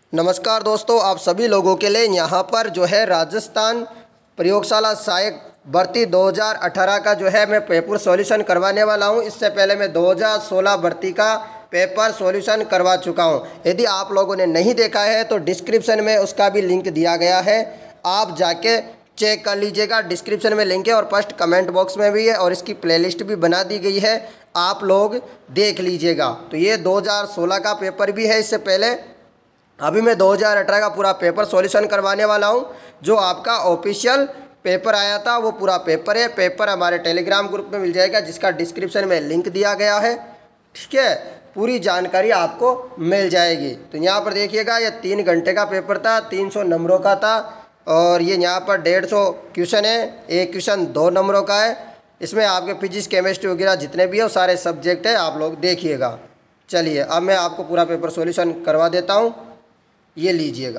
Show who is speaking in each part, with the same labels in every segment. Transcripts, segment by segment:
Speaker 1: नमस्कार दोस्तों, आप सभी लोगों के लिए यहाँ पर जो है राजस्थान प्रयोगशाला सहायक भर्ती 2018 का जो है मैं पेपर सॉल्यूशन करवाने वाला हूँ। इससे पहले मैं 2016 भर्ती का पेपर सॉल्यूशन करवा चुका हूँ। यदि आप लोगों ने नहीं देखा है तो डिस्क्रिप्शन में उसका भी लिंक दिया गया है, आप जाके चेक कर लीजिएगा। डिस्क्रिप्शन में लिंक है और फर्स्ट कमेंट बॉक्स में भी है और इसकी प्लेलिस्ट भी बना दी गई है, आप लोग देख लीजिएगा। तो ये 2016 का पेपर भी है। इससे पहले अभी मैं 2018 का पूरा पेपर सॉल्यूशन करवाने वाला हूं। जो आपका ऑफिशियल पेपर आया था वो पूरा पेपर है। पेपर हमारे टेलीग्राम ग्रुप में मिल जाएगा, जिसका डिस्क्रिप्शन में लिंक दिया गया है। ठीक है, पूरी जानकारी आपको मिल जाएगी। तो यहाँ पर देखिएगा, ये 3 घंटे का पेपर था, 300 नंबरों का था और ये यहाँ पर 150 क्वेश्चन है। एक क्वेश्चन 2 नंबरों का है। इसमें आपके फिजिक्स केमिस्ट्री वगैरह जितने भी है वो सारे सब्जेक्ट है, आप लोग देखिएगा। चलिए अब मैं आपको पूरा पेपर सॉल्यूशन करवा देता हूँ। ये लीजिएगा,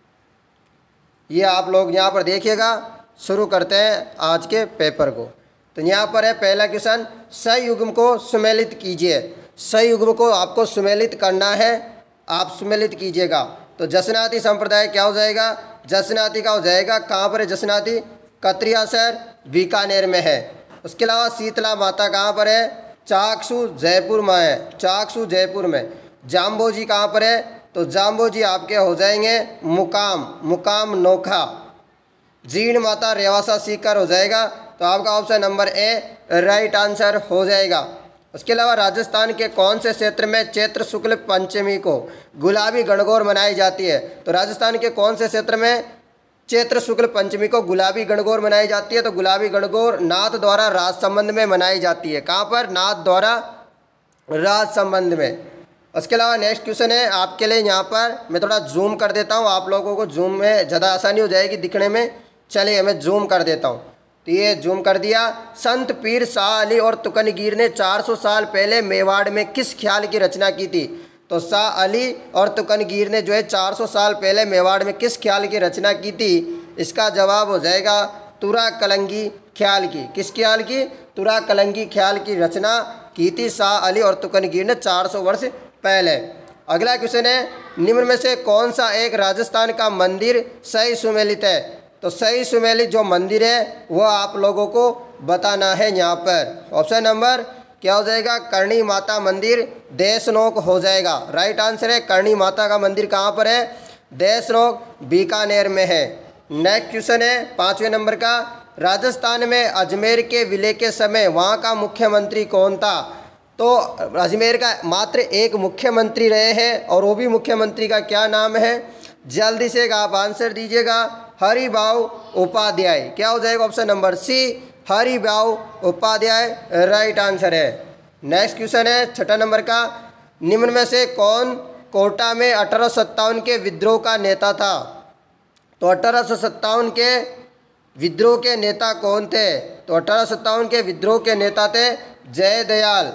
Speaker 1: ये आप लोग यहाँ पर देखिएगा। शुरू करते हैं आज के पेपर को। तो यहाँ पर है पहला क्वेश्चन, सयुग्म को सुमेलित कीजिए। सयुग्म को आपको सुमेलित करना है, आप सुमेलित कीजिएगा। तो जसनाती संप्रदाय क्या हो जाएगा? जसनाती का हो जाएगा, कहाँ पर है जसनाती? कतरिया शहर बीकानेर में है। उसके अलावा शीतला माता कहाँ पर है? चाकसू जयपुर में है, चाकसू जयपुर में। जाम्बोजी कहाँ पर है? तो जाम्बोजी आपके हो जाएंगे मुकाम, मुकाम नोखा। जीर्ण माता रेवासा सीकर हो जाएगा। तो आपका option number A right answer हो जाएगा। उसके अलावा राजस्थान के कौन से क्षेत्र में चैत्र शुक्ल पंचमी को गुलाबी गणगौर मनाई जाती है? तो राजस्थान के कौन से क्षेत्र में चैत्र शुक्ल पंचमी को गुलाबी गणगौर मनाई जाती है? तो गुलाबी गणगौर नाथ द्वारा राज संबंध में मनाई जाती है। कहाँ पर? नाथ द्वारा राज संबंध में। उसके अलावा नेक्स्ट क्वेश्चन है आपके लिए, यहाँ पर मैं थोड़ा जूम कर देता हूँ, आप लोगों को जूम में ज़्यादा आसानी हो जाएगी दिखने में। चलिए मैं जूम कर देता हूँ। तो ये जूम कर दिया। संत पीर शाह अली और तुकनगीर ने 400 साल पहले मेवाड़ में किस ख्याल की रचना की थी? तो शाह अली और तुकनगीर ने जो है 400 साल पहले मेवाड़ में किस ख्याल की रचना की थी? इसका जवाब हो जाएगा तुरा कलंगी ख्याल की। किस ख्याल की? तुरा कलंगी ख्याल की रचना की थी शाह अली और तुकनगीर ने 400 वर्ष पहले। अगला क्वेश्चन है, निम्न में से कौन सा एक राजस्थान का मंदिर सही सुमेलित है? तो सही सुमेलित जो मंदिर है वो आप लोगों को बताना है यहाँ पर। ऑप्शन नंबर क्या हो जाएगा? करणी माता मंदिर देशनोक हो जाएगा। राइट आंसर है करणी माता का मंदिर कहाँ पर है? देशनोक बीकानेर में है। नेक्स्ट क्वेश्चन है 5वें नंबर का, राजस्थान में अजमेर के विलय के समय वहाँ का मुख्यमंत्री कौन था? तो अजमेर का मात्र एक मुख्यमंत्री रहे हैं और वो भी मुख्यमंत्री का क्या नाम है? जल्दी से आप आंसर दीजिएगा। हरिभाऊ उपाध्याय। क्या हो जाएगा? Option number C Haribhau Upadhyay right answer है। नेक्स्ट क्वेश्चन है 6 नंबर का, निम्न में से कौन कोटा में 1857 के विद्रोह का नेता था? तो 1857 के विद्रोह के नेता कौन थे? तो 1857 के विद्रोह के नेता थे जयदयाल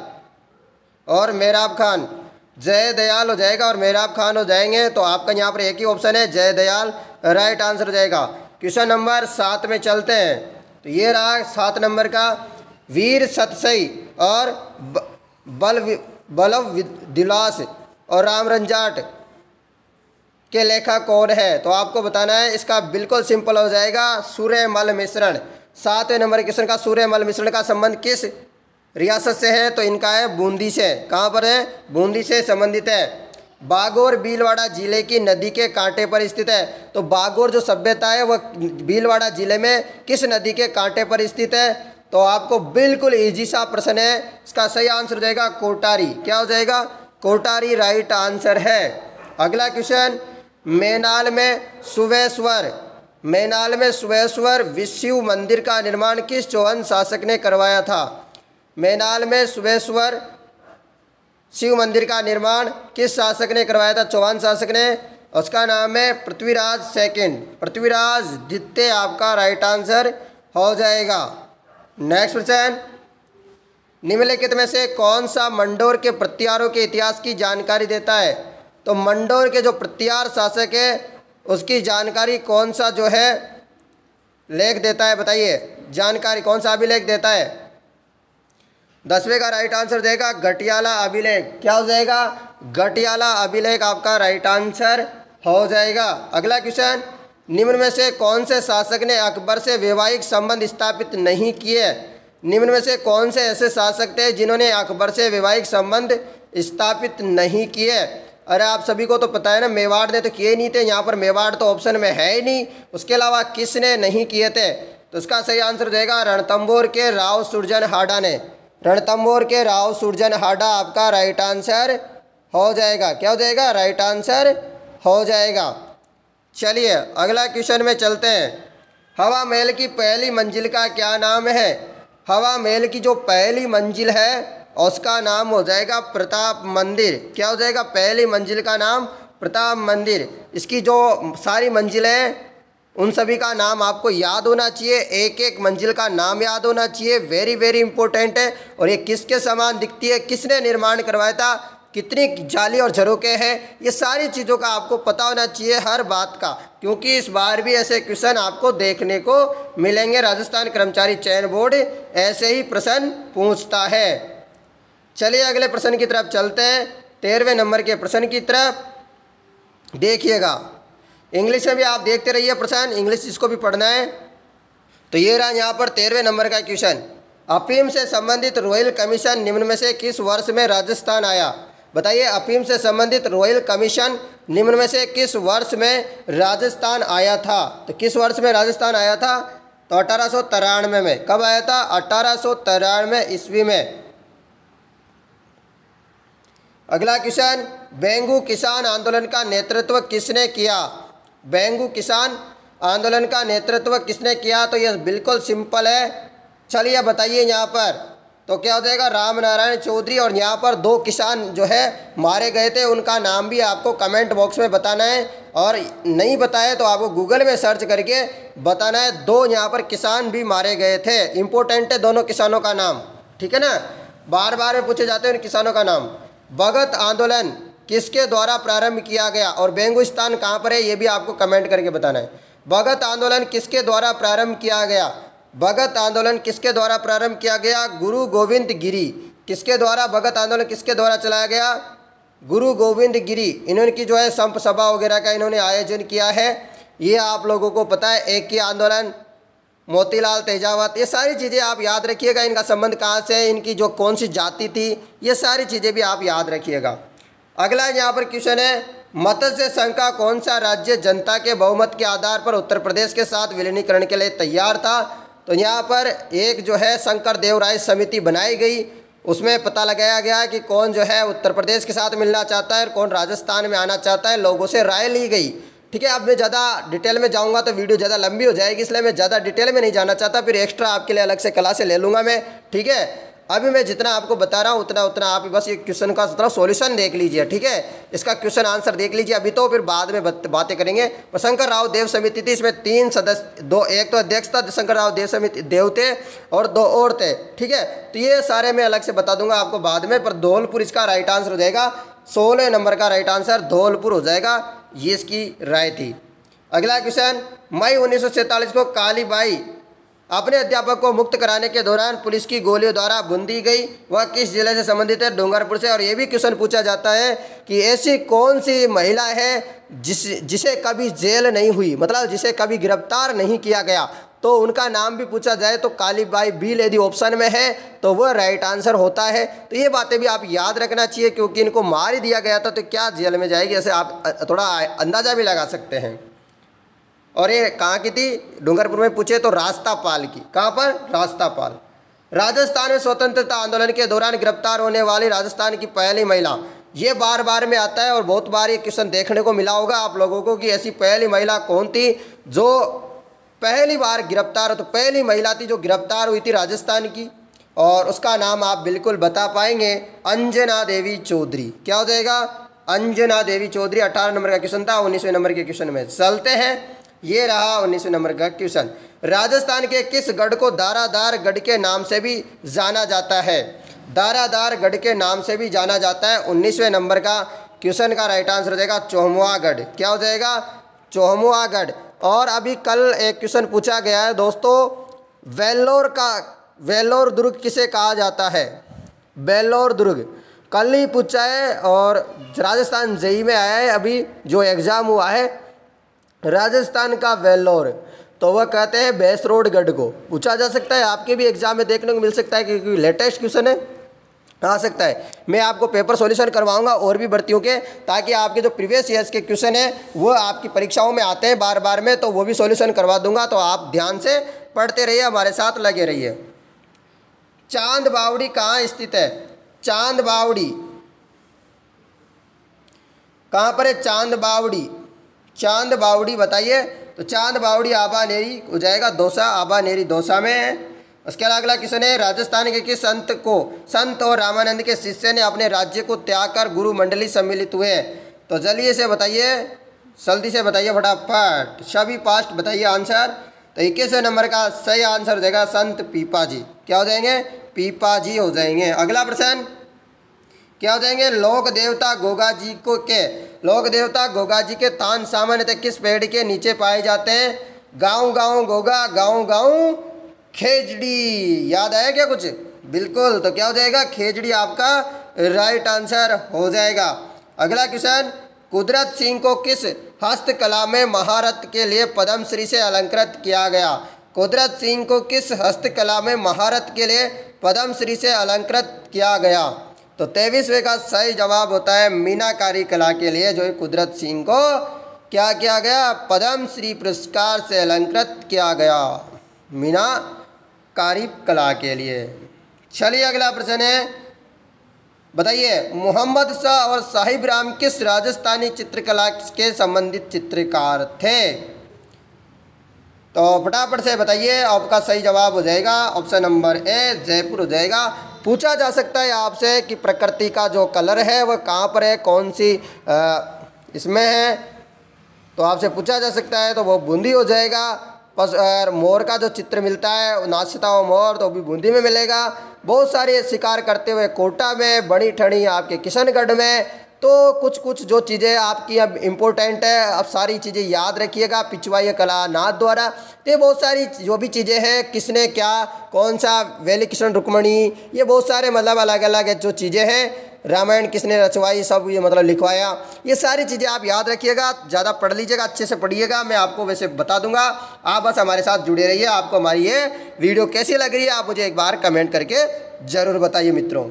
Speaker 1: और मेहराब खान। जयदयाल हो जाएगा और मेहराब खान हो जाएंगे। तो आपका यहाँ पर एक ही ऑप्शन है जयदयाल राइट आंसर हो जाएगा। क्वेश्चन नंबर 7 में चलते हैं। तो ये रहा 7 नंबर का, वीर सतसई और बलव दिलास और राम रंजाट के लेखक कौन है? तो आपको बताना है। इसका बिल्कुल सिंपल हो जाएगा सूर्यमल मिश्रण। 7वें नंबर क्वेश्चन का, सूर्यमल मिश्रण का संबंध किस रियासत से है? तो इनका है बूंदी से। कहाँ पर है? बूंदी से संबंधित है। बागोर भीलवाड़ा जिले की नदी के कांटे पर स्थित है। तो बागोर जो सभ्यता है वह भीलवाड़ा जिले में किस नदी के कांटे पर स्थित है? तो आपको बिल्कुल इजी सा प्रश्न है। इसका सही आंसर हो जाएगा कोटारी। क्या हो जाएगा? कोटारी राइट आंसर है। अगला क्वेश्चन, मैनाल में सुवेश्वर विष्णु मंदिर का निर्माण किस चौहान शासक ने करवाया था? मैनाल में सुवेश्वर शिव मंदिर का निर्माण किस शासक ने करवाया था? चौहान शासक ने। उसका नाम है पृथ्वीराज सेकंड, पृथ्वीराज द्वितीय आपका राइट आंसर हो जाएगा। नेक्स्ट क्वेश्चन, निम्नलिखित में से कौन सा मंडोर के प्रत्यारों के इतिहास की जानकारी देता है? तो मंडोर के जो प्रत्यार शासक है उसकी जानकारी कौन सा जो है लेख देता है? बताइए जानकारी कौन सा अभिलेख देता है? 10वें का राइट आंसर देगा गटियाला अभिलेख। क्या हो जाएगा? गटियाला अभिलेख आपका राइट आंसर हो जाएगा। अगला क्वेश्चन, निम्न में से कौन से शासक ने अकबर से वैवाहिक संबंध स्थापित नहीं किए? निम्न में से कौन से ऐसे शासक थे जिन्होंने अकबर से वैवाहिक संबंध स्थापित नहीं किए? अरे आप सभी को तो पता है ना, मेवाड़ ने तो किए नहीं थे, यहाँ पर मेवाड़ तो ऑप्शन में है ही नहीं। उसके अलावा किसने नहीं किए थे? तो इसका सही आंसर हो जाएगा रणथंभौर के राव सुरजनहाड़ा ने। रणथंभौर के राव सुरजनहाड़ा आपका राइट आंसर हो जाएगा। क्या हो जाएगा? राइट आंसर हो जाएगा। चलिए अगला क्वेश्चन में चलते हैं। हवा महल की पहली मंजिल का क्या नाम है? हवा महल की जो पहली मंजिल है उसका नाम हो जाएगा प्रताप मंदिर। क्या हो जाएगा? पहली मंजिल का नाम प्रताप मंदिर। इसकी जो सारी मंजिलें हैं उन सभी का नाम आपको याद होना चाहिए, एक एक मंजिल का नाम याद होना चाहिए, वेरी वेरी इंपॉर्टेंट है। और ये किसके समान दिखती है, किसने निर्माण करवाया था, कितनी जाली और झरोके हैं, ये सारी चीज़ों का आपको पता होना चाहिए हर बात का, क्योंकि इस बार भी ऐसे क्वेश्चन आपको देखने को मिलेंगे। राजस्थान कर्मचारी चयन बोर्ड ऐसे ही प्रश्न पूछता है। चलिए अगले प्रश्न की तरफ चलते हैं, 13वें नंबर के प्रश्न की तरफ। देखिएगा, इंग्लिश में भी आप देखते रहिए प्रश्न, इंग्लिश जिसको भी पढ़ना है। तो ये रहा यहाँ पर 13वें नंबर का क्वेश्चन। अफीम से संबंधित रॉयल कमीशन निम्न में से किस वर्ष में राजस्थान आया? बताइए, अफीम से संबंधित रॉयल कमीशन निम्न में से किस वर्ष में राजस्थान आया था? तो किस वर्ष में राजस्थान आया था? तो 1893 में। कब आया था? 1893 ईस्वी में। अगला क्वेश्चन, बेंगू किसान आंदोलन का नेतृत्व किसने किया? बेंगू किसान आंदोलन का नेतृत्व किसने किया? तो यह बिल्कुल सिंपल है। चलिए बताइए यहाँ पर, तो क्या हो जाएगा? राम नारायण चौधरी। और यहाँ पर 2 किसान जो है मारे गए थे, उनका नाम भी आपको कमेंट बॉक्स में बताना है, और नहीं बताया तो आपको गूगल में सर्च करके बताना है। 2 यहाँ पर किसान भी मारे गए थे, इंपॉर्टेंट है दोनों किसानों का नाम, ठीक है ना, बार बार में पूछे जाते हैं उन किसानों का नाम। भगत आंदोलन किसके द्वारा प्रारंभ किया गया? और बेंगुस्तान कहाँ पर है ये भी आपको कमेंट करके बताना है। भगत आंदोलन किसके द्वारा प्रारंभ किया गया? भगत आंदोलन किसके द्वारा प्रारंभ किया गया? गुरु गोविंद गिरी। किसके द्वारा भगत आंदोलन किसके द्वारा चलाया गया? गुरु गोविंद गिरी। इन्होंने की जो है संप सभा वगैरह का इन्होंने आयोजन किया है, ये आप लोगों को पता है। एक ही आंदोलन, मोतीलाल तेजावत, ये सारी चीज़ें आप याद रखिएगा। इनका संबंध कहाँ से है, इनकी जो कौन सी जाति थी, ये सारी चीज़ें भी आप याद रखिएगा। अगला यहाँ पर क्वेश्चन है, मत्स्य संघ का कौन सा राज्य जनता के बहुमत के आधार पर उत्तर प्रदेश के साथ विलीनीकरण के लिए तैयार था? तो यहाँ पर एक जो है शंकर देव राय समिति बनाई गई, उसमें पता लगाया गया कि कौन जो है उत्तर प्रदेश के साथ मिलना चाहता है और कौन राजस्थान में आना चाहता है। लोगों से राय ली गई, ठीक है। अब मैं ज़्यादा डिटेल में जाऊँगा तो वीडियो ज़्यादा लंबी हो जाएगी, इसलिए मैं ज़्यादा डिटेल में नहीं जाना चाहता, फिर एक्स्ट्रा आपके लिए अलग से क्लासे ले लूँगा मैं, ठीक है। अभी मैं जितना आपको बता रहा हूँ उतना आप बस ये क्वेश्चन का थोड़ा सॉल्यूशन देख लीजिए, ठीक है। इसका क्वेश्चन आंसर देख लीजिए अभी, तो फिर बाद में बातें करेंगे। तो शंकर राव देव समिति थी, इसमें 3 सदस्य, 2, एक तो अध्यक्ष था शंकर राव देव समिति देव थे और 2 और थे, ठीक है। तो ये सारे मैं अलग से बता दूंगा आपको बाद में, पर धौलपुर इसका राइट आंसर हो जाएगा। 16 नंबर का राइट आंसर धौलपुर हो जाएगा, ये इसकी राय थी। अगला क्वेश्चन, मई 1947 को कालीबाई अपने अध्यापक को मुक्त कराने के दौरान पुलिस की गोलियों द्वारा भून दी गई, वह किस जिले से संबंधित है? डूंगरपुर से। और ये भी क्वेश्चन पूछा जाता है कि ऐसी कौन सी महिला है जिसे कभी जेल नहीं हुई, मतलब जिसे कभी गिरफ्तार नहीं किया गया, तो उनका नाम भी पूछा जाए तो कालीबाई भील यदि ऑप्शन में है तो वह राइट आंसर होता है। तो ये बातें भी आप याद रखना चाहिए, क्योंकि इनको मार ही दिया गया था तो क्या जेल में जाएगी, ऐसे आप थोड़ा अंदाज़ा भी लगा सकते हैं। और ये कहाँ की थी? डूंगरपुर में पूछे तो रास्तापाल की। कहाँ पर? रास्तापाल। राजस्थान में स्वतंत्रता आंदोलन के दौरान गिरफ्तार होने वाली राजस्थान की पहली महिला, ये बार बार में आता है और बहुत बार ये क्वेश्चन देखने को मिला होगा आप लोगों को कि ऐसी पहली महिला कौन थी जो पहली बार गिरफ्तार हो। तो पहली महिला थी जो गिरफ्तार हुई थी राजस्थान की, और उसका नाम आप बिल्कुल बता पाएंगे, अंजना देवी चौधरी। क्या हो जाएगा? अंजना देवी चौधरी। 18 नंबर का क्वेश्चन था, 19वें नंबर के क्वेश्चन में चलते हैं। ये रहा 19वें नंबर का क्वेश्चन। राजस्थान के किस गढ़ को दारादार गढ़ के नाम से भी जाना जाता है? दारादार गढ़ के नाम से भी जाना जाता है। 19वें नंबर का क्वेश्चन का राइट आंसर हो जाएगा चौमुआगढ़। क्या हो जाएगा? चौमुआगढ़। और अभी कल एक क्वेश्चन पूछा गया है दोस्तों, वेल्लोर दुर्ग किसे कहा जाता है? वेल्लोर दुर्ग। कल ही पूछा है और राजस्थान जेई में आया है अभी जो एग्ज़ाम हुआ है राजस्थान का वेल्लोर। तो वह कहते हैं भैंसरोडगढ़ को पूछा जा सकता है, आपके भी एग्जाम में देखने को मिल सकता है क्योंकि लेटेस्ट क्वेश्चन है, आ सकता है। मैं आपको पेपर सॉल्यूशन करवाऊंगा और भी भर्तियों के, ताकि आपके जो प्रीवियस ईयर्स के क्वेश्चन है वो आपकी परीक्षाओं में आते हैं बार बार में, तो वो भी सॉल्यूशन करवा दूंगा। तो आप ध्यान से पढ़ते रहिए, हमारे साथ लगे रहिए। चांद बावड़ी कहाँ स्थित है? चांद बावड़ी कहाँ पर है? चांद बावड़ी, चांद बावड़ी बताइए। तो चांद बावड़ी आबानेरी हो जाएगा, दौसा, आबानेरी दौसा में है। उसके अगला क्वेश्चन है, राजस्थान के किस संत और रामानंद के शिष्य ने अपने राज्य को त्याग कर गुरु मंडली सम्मिलित हुए? तो जल्दी से बताइए, जल्दी से बताइए फटाफट, सभी फास्ट बताइए आंसर। तो 21वें नंबर का सही आंसर हो जाएगा संत पीपाजी। क्या हो जाएंगे? पीपाजी हो जाएंगे। अगला प्रश्न क्या हो जाएंगे? लोक देवता गोगा जी के तान सामान्यतः किस पेड़ के नीचे पाए जाते हैं? गाँव गाँव गोगा, गाँव गाँव खेजड़ी। याद आया क्या कुछ? बिल्कुल, तो क्या हो जाएगा? खेजड़ी आपका राइट आंसर हो जाएगा। अगला क्वेश्चन, कुदरत सिंह को किस हस्तकला में महारत के लिए पद्मश्री से अलंकृत किया गया? कुदरत सिंह को किस हस्तकला में महारत के लिए पद्मश्री से अलंकृत किया गया? तो 23वें का सही जवाब होता है मीनाकारी कला के लिए जो कुदरत सिंह को क्या किया गया? पद्मश्री पुरस्कार से अलंकृत किया गया, मीनाकारी कला के लिए। चलिए अगला प्रश्न है, बताइए मोहम्मद शाह और साहिब राम किस राजस्थानी चित्रकला के संबंधित चित्रकार थे? तो फटाफट से बताइए, आपका सही जवाब हो जाएगा ऑप्शन नंबर ए, जयपुर हो जाएगा। पूछा जा सकता है आपसे कि प्रकृति का जो कलर है वह कहाँ पर है, कौन सी इसमें है, तो आपसे पूछा जा सकता है, तो वो बूंदी हो जाएगा। और मोर का जो चित्र मिलता है नाचता हुआ मोर, तो भी बूंदी में मिलेगा। बहुत सारे शिकार करते हुए कोटा में, बड़ी ठणी आपके किशनगढ़ में। तो कुछ कुछ जो चीज़ें आपकी अब इम्पोर्टेंट है, अब सारी चीज़ें याद रखिएगा। पिछवाई कला नाथ द्वारा, तो ये बहुत सारी जो भी चीज़ें हैं, किसने क्या, कौन सा, वेली कृष्ण रुक्मणी, ये बहुत सारे मतलब अलग अलग जो चीज़ें हैं, रामायण किसने रचवाई, सब ये मतलब लिखवाया, ये सारी चीज़ें आप याद रखिएगा। ज़्यादा पढ़ लीजिएगा, अच्छे से पढ़िएगा, मैं आपको वैसे बता दूंगा। आप बस हमारे साथ जुड़े रहिए। आपको हमारी ये वीडियो कैसी लग रही है आप मुझे एक बार कमेंट करके ज़रूर बताइए मित्रों।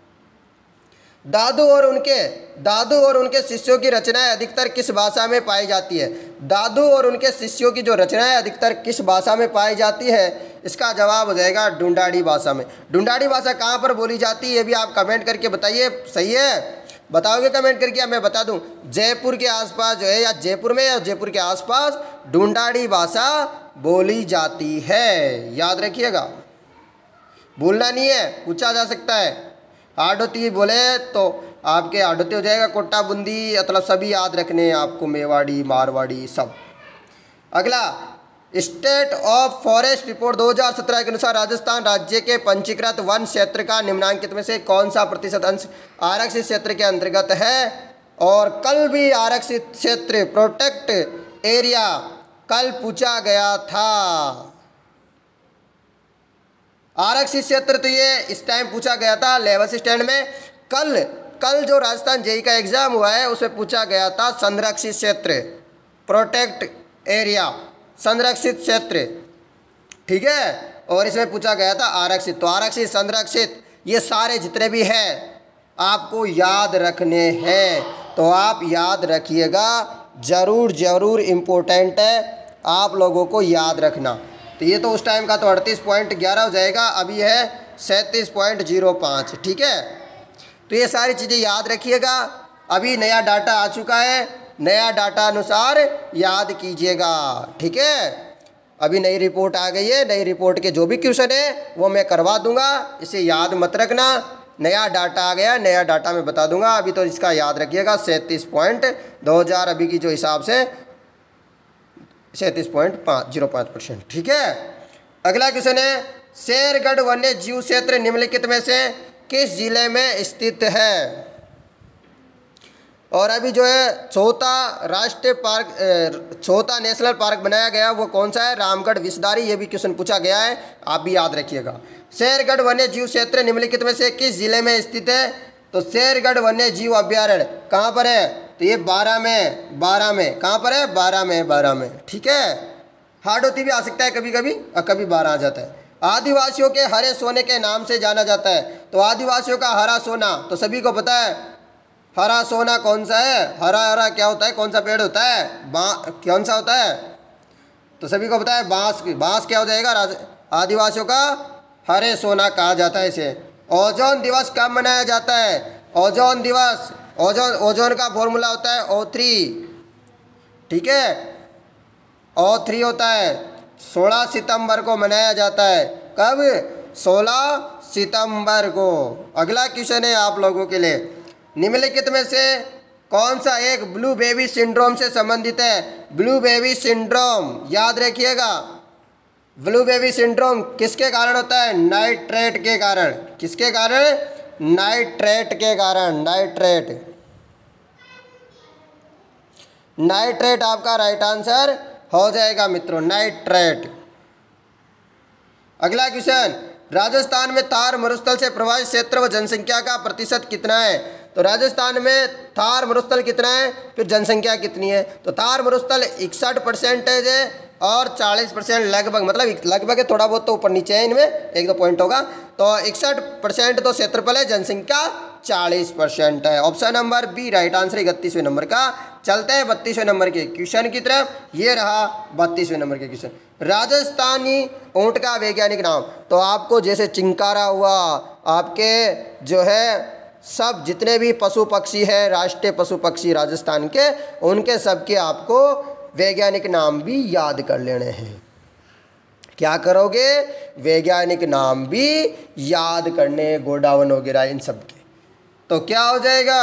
Speaker 1: दादू और उनके शिष्यों की रचनाएं अधिकतर किस भाषा में पाई जाती है? दादू और उनके शिष्यों की जो रचनाएं अधिकतर किस भाषा में पाई जाती है? इसका जवाब हो जाएगा ढूंढाड़ी भाषा में। ढूंढाड़ी भाषा कहाँ पर बोली जाती है ये भी आप कमेंट करके बताइए। सही है, बताओगे कमेंट करके? मैं बता दूं, जयपुर के आसपास जो है, या जयपुर में या जयपुर के आसपास ढूंढाड़ी भाषा बोली जाती है। याद रखिएगा, भूलना नहीं है, पूछा जा सकता है। आड़ोती बोले तो आपके आड़ोती हो जाएगा, कोटा बूंदी, मतलब सभी याद रखने हैं आपको, मेवाड़ी मारवाड़ी सब। अगला, स्टेट ऑफ फॉरेस्ट रिपोर्ट 2017 के अनुसार राजस्थान राज्य के पंजीकृत वन क्षेत्र का निम्नांकित में से कौन सा प्रतिशत अंश आरक्षित क्षेत्र के अंतर्गत है? और कल भी आरक्षित क्षेत्र प्रोटेक्ट एरिया कल पूछा गया था। आरक्षित क्षेत्र तो ये इस टाइम पूछा गया था 11th स्टैंड में। कल जो राजस्थान जेई का एग्जाम हुआ है उसमें पूछा गया था संरक्षित क्षेत्र, प्रोटेक्ट एरिया, संरक्षित क्षेत्र, ठीक है। और इसमें पूछा गया था आरक्षित। तो आरक्षित, संरक्षित, ये सारे जितने भी हैं आपको याद रखने हैं, तो आप याद रखिएगा, ज़रूर ज़रूर इम्पोर्टेंट है आप लोगों को याद रखना। तो ये तो उस टाइम का तो 38.11 हो जाएगा, अभी है 37.05, ठीक है। तो ये सारी चीज़ें याद रखिएगा। अभी नया डाटा आ चुका है, नया डाटा अनुसार याद कीजिएगा, ठीक है। अभी नई रिपोर्ट आ गई है, नई रिपोर्ट के जो भी क्वेश्चन है वो मैं करवा दूंगा, इसे याद मत रखना। नया डाटा आ गया, नया डाटा मैं बता दूंगा। अभी तो इसका याद रखिएगा 37.2000 अभी की जो हिसाब से 37.05%, ठीक है। अगला क्वेश्चन है, शेरगढ़ वन्य जीव क्षेत्र निम्नलिखित में से किस जिले में स्थित है? और अभी जो है चौथा राष्ट्रीय पार्क, चौथा नेशनल पार्क बनाया गया वो कौन सा है? रामगढ़ विषधारी। ये भी क्वेश्चन पूछा गया है, आप भी याद रखिएगा। शेरगढ़ वन्य जीव क्षेत्र निम्नलिखित में से किस जिले में स्थित है? तो शेरगढ़ वन्य जीव अभ्यारण्य कहाँ पर है? तो ये 12 में कहाँ पर है? 12 में। ठीक है, हार्ड होती भी आ सकता है कभी कभी और कभी 12 आ जाता है। आदिवासियों के हरे सोने के नाम से जाना जाता है। तो आदिवासियों का हरा सोना तो सभी को पता है। हरा सोना कौन सा है? हरा हरा क्या होता है? कौन सा पेड़ होता है? कौन सा होता है? तो सभी को पता है बांस। बांस क्या हो जाएगा? आदिवासियों का हरे सोना कहा जाता है इसे। ओजोन दिवस कब मनाया जाता है? ओजोन दिवस, ओजोन का फॉर्मूला होता है O3। ठीक है, O3 होता है। 16 सितंबर को मनाया जाता है। कब? 16 सितंबर को। अगला क्वेश्चन है आप लोगों के लिए, निम्नलिखित में से कौन सा एक ब्लू बेबी सिंड्रोम से संबंधित है? ब्लू बेबी सिंड्रोम याद रखिएगा। ब्लू बेबी सिंड्रोम किसके कारण होता है? नाइट्रेट के कारण। किसके कारण? नाइट्रेट के कारण। नाइट्रेट आपका राइट आंसर हो जाएगा मित्रों, नाइट्रेट। अगला क्वेश्चन, राजस्थान में थार मरुस्थल से प्रभावित क्षेत्र व जनसंख्या का प्रतिशत कितना है? तो राजस्थान में थार मरुस्थल कितना है, फिर जनसंख्या कितनी है? तो थार मरुस्थल 61% है और 40% लगभग, मतलब लगभग है, थोड़ा बहुत तो ऊपर नीचे है, इनमें 1-2 पॉइंट होगा। तो 61% तो क्षेत्रफल है, जनसंख्या 40% है। Option number B right answer 31वें नंबर का। चलते हैं 32वें नंबर के क्वेश्चन की तरफ। ये रहा 32वें नंबर के क्वेश्चन। राजस्थानी ऊंट का वैज्ञानिक नाम। तो आपको जैसे चिंकारा हुआ, आपके जो है सब जितने भी पशु पक्षी है, राष्ट्रीय पशु पक्षी राजस्थान के, उनके सबके आपको वैज्ञानिक नाम भी याद कर लेने हैं। क्या करोगे? वैज्ञानिक नाम भी याद करने, गोडाउन वगैरह इन सब के। तो क्या हो जाएगा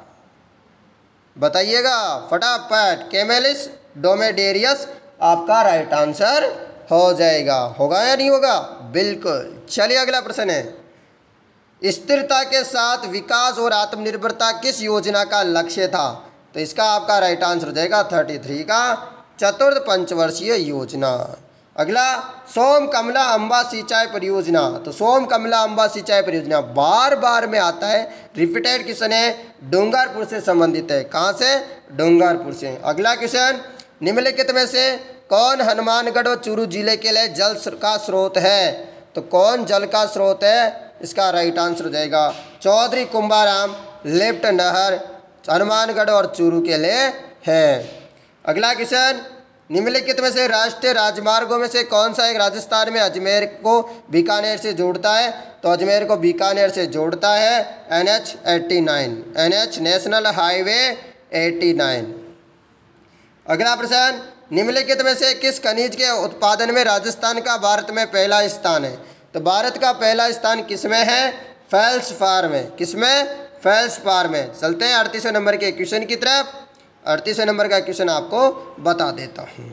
Speaker 1: बताइएगा फटाफट। कैमेलिस ड्रोमेडेरियस आपका राइट आंसर हो जाएगा। होगा या नहीं होगा? बिल्कुल। चलिए अगला प्रश्न है, स्थिरता के साथ विकास और आत्मनिर्भरता किस योजना का लक्ष्य था? तो इसका आपका राइट आंसर हो जाएगा 33 का चतुर्थ पंचवर्षीय योजना। अगला, सोम कमला अम्बा सिंचाई परियोजना। तो सोम कमला अम्बा सिंचाई परियोजना बार बार में आता है, रिपीटेड क्वेश्चन है, डूंगरपुर से संबंधित है। कहाँ से? डूंगरपुर से। अगला क्वेश्चन, निम्नलिखित में से कौन हनुमानगढ़ व चूरू जिले के लिए जल का स्रोत है? तो कौन जल का स्रोत है? इसका राइट आंसर हो जाएगा चौधरी कुंभाराम लिफ्ट नहर, हनुमानगढ़ और चूरू के लिए है। अगला क्वेश्चन, निम्नलिखित में से राष्ट्रीय राजमार्गों में से कौन सा एक राजस्थान में अजमेर को बीकानेर से जोड़ता है? तो अजमेर को बीकानेर से जोड़ता है NH 89, NH नेशनल हाईवे 89। अगला प्रश्न, निम्नलिखित में से किस खनिज के उत्पादन में राजस्थान का भारत में पहला स्थान है? तो भारत का पहला स्थान किसमें है? फेल्सपार में। किसमें? फेल्सपार में। चलते हैं 38वें नंबर के क्वेश्चन की तरफ। 38वें नंबर का क्वेश्चन आपको बता देता हूँ।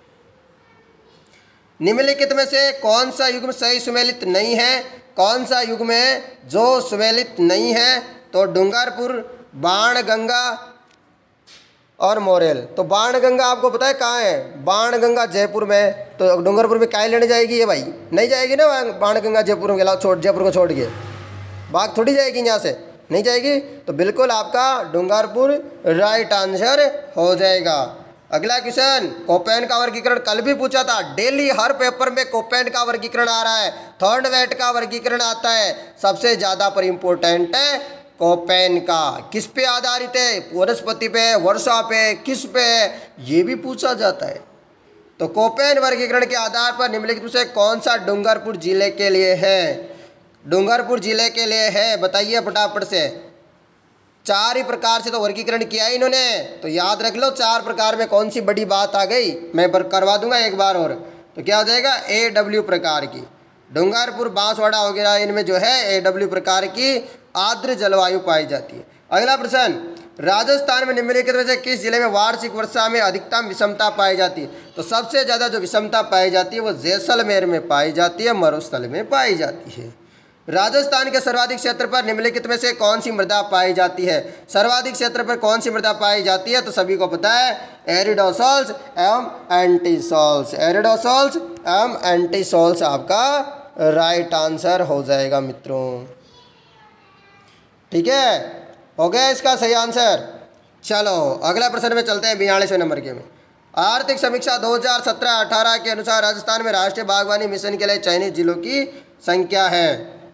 Speaker 1: निम्नलिखित में से कौन सा युग्म सही सुमेलित नहीं है? कौन सा युग्म है जो सुमेलित नहीं है? तो डूंगरपुर, बाणगंगा और मोरेल। तो बाणगंगा आपको पता है कहाँ है? बाणगंगा जयपुर में। तो डूंगरपुर में काय लेने जाएगी ये भाई? नहीं जाएगी ना बाणगंगा जयपुर में, जयपुर को छोड़ के बाग थोड़ी जाएगी यहाँ से, नहीं जाएगी। तो बिल्कुल आपका डूंगरपुर राइट आंसर हो जाएगा। अगला क्वेश्चन, कोपेन का वर्गीकरण कल भी पूछा था। डेली हर पेपर में कोपेन का वर्गीकरण आ रहा है, थॉर्नवेट का वर्गीकरण आता है, सबसे ज़्यादा पर इम्पोर्टेंट है कोपेन का। किस पे आधारित है? वनस्पति पे, वर्षा पे, किस पे? ये भी पूछा जाता है। तो कोपेन वर्गीकरण के आधार पर निम्नलिखित में से कौन सा डूंगरपुर जिले के लिए है? डूंगरपुर जिले के लिए है, बताइए फटाफट से। 4 ही प्रकार से तो वर्गीकरण किया है इन्होंने, तो याद रख लो 4 प्रकार में कौन सी बड़ी बात आ गई। मैं करवा दूंगा एक बार और। तो क्या हो जाएगा? AW प्रकार की। डूंगरपुर, बांसवाड़ा वगैरह इनमें जो है AW प्रकार की आर्द्र जलवायु पाई जाती है। अगला प्रश्न, राजस्थान में निम्नलिखित में से किस जिले में वार्षिक वर्षा में अधिकतम विषमता पाई जाती है? तो सबसे ज़्यादा जो विषमता पाई जाती है वो जैसलमेर में पाई जाती है, मरुस्थल में पाई जाती है। राजस्थान के सर्वाधिक क्षेत्र पर निम्नलिखित में से कौन सी मृदा पाई जाती है? सर्वाधिक क्षेत्र पर कौन सी मृदा पाई जाती है? तो सभी को पता है एरिडोसॉल्स एवं एंटीसॉल्स। एरिडोसॉल्स एवं एंटीसॉल्स आपका राइट आंसर हो जाएगा मित्रों। ठीक है, हो गया इसका सही आंसर। चलो अगला प्रश्न में चलते हैं 42वें नंबर के में। आर्थिक समीक्षा 2017-18 के अनुसार राजस्थान में राष्ट्रीय बागवानी मिशन के लिए चयनित जिलों की संख्या है,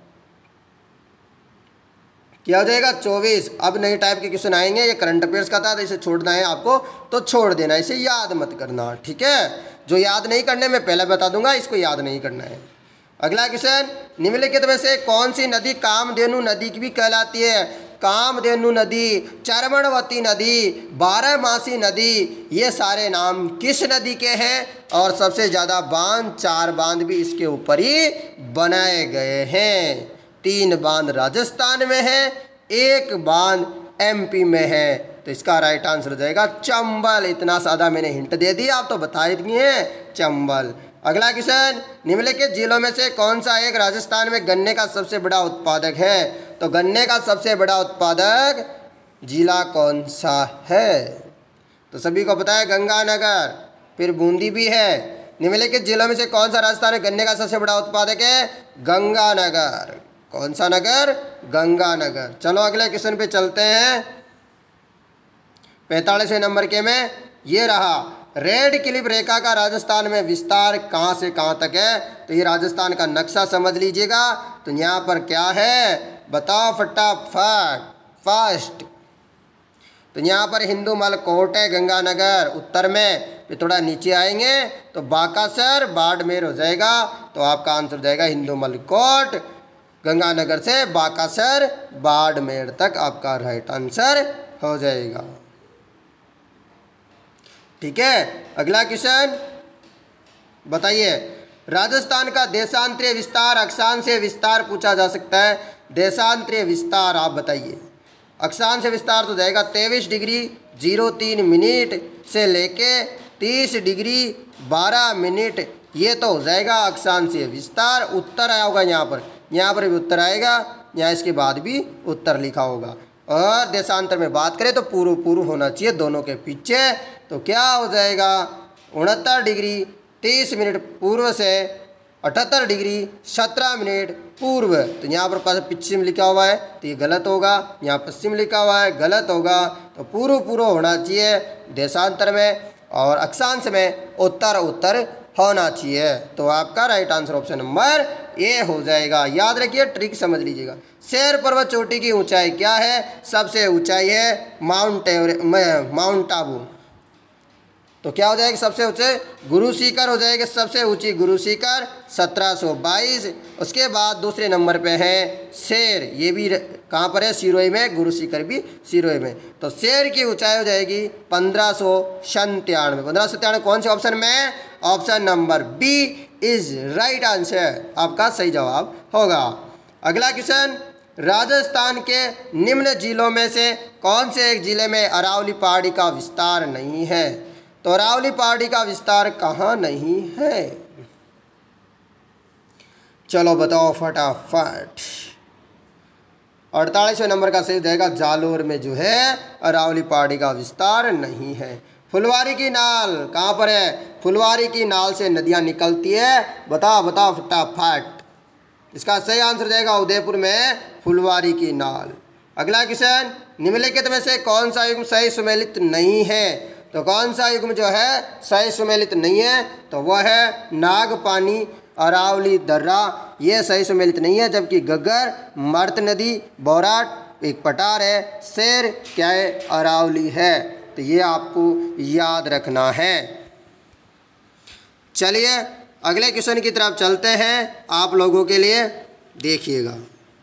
Speaker 1: क्या हो जाएगा 24। अब नई टाइप के क्वेश्चन आएंगे, ये करंट अफेयर्स का था तो इसे छोड़ना है आपको तो छोड़ देना, इसे याद मत करना, ठीक है। जो याद नहीं करने में पहले बता दूंगा, इसको याद नहीं करना है। अगला क्वेश्चन, निम्नलिखित में से कौन सी नदी कामधेनु नदी भी कहलाती है? कामधेनु नदी, चरमणवती नदी, बारहमासी नदी, ये सारे नाम किस नदी के हैं? और सबसे ज़्यादा बांध, 4 बांध भी इसके ऊपर ही बनाए गए हैं। 3 बांध राजस्थान में है, 1 बांध MP में है, तो इसका राइट आंसर हो जाएगा चंबल। इतना सादा मैंने हिंट दे दिया, आप तो बता ही दिए हैं चंबल। अगला क्वेश्चन, निम्नलिखित जिलों में से कौन सा एक राजस्थान में गन्ने का सबसे बड़ा उत्पादक है? तो गन्ने का सबसे बड़ा उत्पादक जिला कौन सा है? तो सभी को पता है गंगानगर, फिर बूंदी भी है। निम्नलिखित जिलों में से कौन सा राजस्थान में गन्ने का सबसे बड़ा उत्पादक है? गंगानगर। कौन सा नगर? गंगानगर। चलो अगले क्वेश्चन पे चलते हैं 45वें नंबर के में। ये रहा, रेड क्लिफ रेखा का राजस्थान में विस्तार कहाँ से कहाँ तक है? तो ये राजस्थान का नक्शा समझ लीजिएगा। तो यहाँ पर क्या है बताओ फटाफट फास्ट। तो यहाँ पर हिंदूमल कोट है गंगानगर उत्तर में, फिर थोड़ा नीचे आएंगे तो बाकासर बाड़मेर हो जाएगा। तो आपका आंसर हो जाएगा हिंदूमल कोट, गंगानगर से बाकासर बाड़मेर तक आपका राइट आंसर हो जाएगा, ठीक है। अगला क्वेश्चन बताइए, राजस्थान का देशांतरीय विस्तार अक्षांश विस्तार पूछा जा सकता है। देशांतरीय विस्तार आप बताइए। अक्षांश विस्तार तो जाएगा 23 डिग्री 03 मिनट से लेके 30 डिग्री 12 मिनट, ये तो हो जाएगा अक्षांशीय विस्तार। उत्तर आया होगा यहाँ पर भी उत्तर आएगा, यहाँ इसके बाद भी उत्तर लिखा होगा। और देशांतर में बात करें तो पूर्व होना चाहिए दोनों के पीछे। तो क्या हो जाएगा 69 डिग्री 30 मिनट पूर्व से 78 डिग्री 17 मिनट पूर्व। तो यहाँ पर पश्चिम लिखा हुआ है तो ये गलत होगा, यहाँ पश्चिम लिखा हुआ है गलत होगा। तो पूर्व होना चाहिए देशांतर में, और अक्षांश में उत्तर होना चाहिए। तो आपका right answer option number A हो जाएगा। याद रखिए, ट्रिक समझ लीजिएगा। शेर पर्वत चोटी की ऊंचाई क्या है? सबसे ऊंचाई है माउंट आबू। तो क्या हो जाएगा सबसे ऊंचे? गुरु शिखर हो जाएगा, सबसे ऊंची गुरु शिखर 1722। उसके बाद दूसरे नंबर पे है शेर, ये भी कहाँ पर है? सिरोही में, गुरु शिखर भी सिरोही में। तो शेर की ऊंचाई हो जाएगी 1597। 1597 कौन से ऑप्शन में? Option number B is right answer, आपका सही जवाब होगा। अगला क्वेश्चन, राजस्थान के निम्न जिलों में से कौन से एक जिले में अरावली पहाड़ी का विस्तार नहीं है? तो अरावली पहाड़ी का विस्तार कहाँ नहीं है? चलो बताओ फटाफट। 48वें नंबर का सही हो जाएगा जालोर में जो है अरावली पहाड़ी का विस्तार नहीं है। फुलवारी की नाल कहाँ पर है? फुलवारी की नाल से नदियाँ निकलती है, बताओ फटाफट। इसका सही आंसर हो जाएगा उदयपुर में फुलवारी की नाल। अगला क्वेश्चन, निम्नलिखित में से कौन सा युग्म सही सुमेलित नहीं है? तो कौन सा युग्म जो है सही सुमेलित नहीं है? तो वह है नागपानी अरावली दर्रा, ये सही सुमेलित नहीं है। जबकि गग्गर, मर्त नदी, बौराट एक पटार है, शेर क्या है? अरावली है। तो ये आपको याद रखना है। चलिए अगले क्वेश्चन की तरफ चलते हैं, आप लोगों के लिए देखिएगा।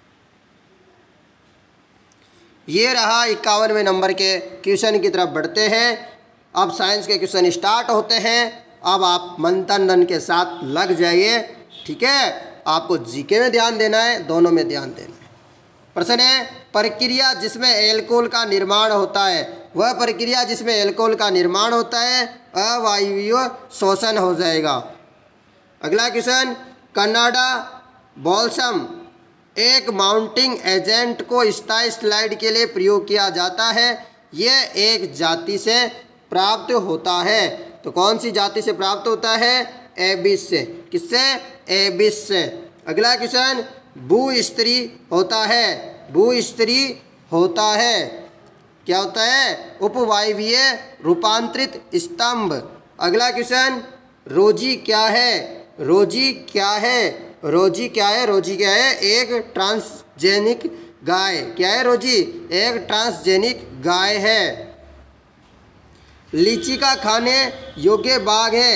Speaker 1: ये रहा 51वें नंबर के क्वेश्चन की तरफ बढ़ते हैं। अब साइंस के क्वेश्चन स्टार्ट होते हैं। अब आप मंथन के साथ लग जाइए, ठीक है। आपको जीके में ध्यान देना है, दोनों में ध्यान देना है। प्रश्न है, प्रक्रिया जिसमें एल्कोहल का निर्माण होता है, वह प्रक्रिया जिसमें एल्कोहल का निर्माण होता है अवायवीय शोषण हो जाएगा। अगला क्वेश्चन, कनाडा बॉल्सम एक माउंटिंग एजेंट को स्थायी स्लाइड के लिए प्रयोग किया जाता है। यह एक जाति से प्राप्त होता है। तो कौन सी जाति से प्राप्त होता है? एबिस से। किससे? एबिस से। अगला क्वेश्चन, भूस्त्री होता है। भूस्त्री होता है? क्या होता है? उपवायवीय रूपांतरित स्तंभ। अगला क्वेश्चन, रोजी क्या है? रोजी क्या है? रोजी क्या है? रोजी क्या है? एक ट्रांसजेनिक गाय। क्या है रोजी? एक ट्रांसजेनिक गाय है। लीची का खाने योग्य बाग है।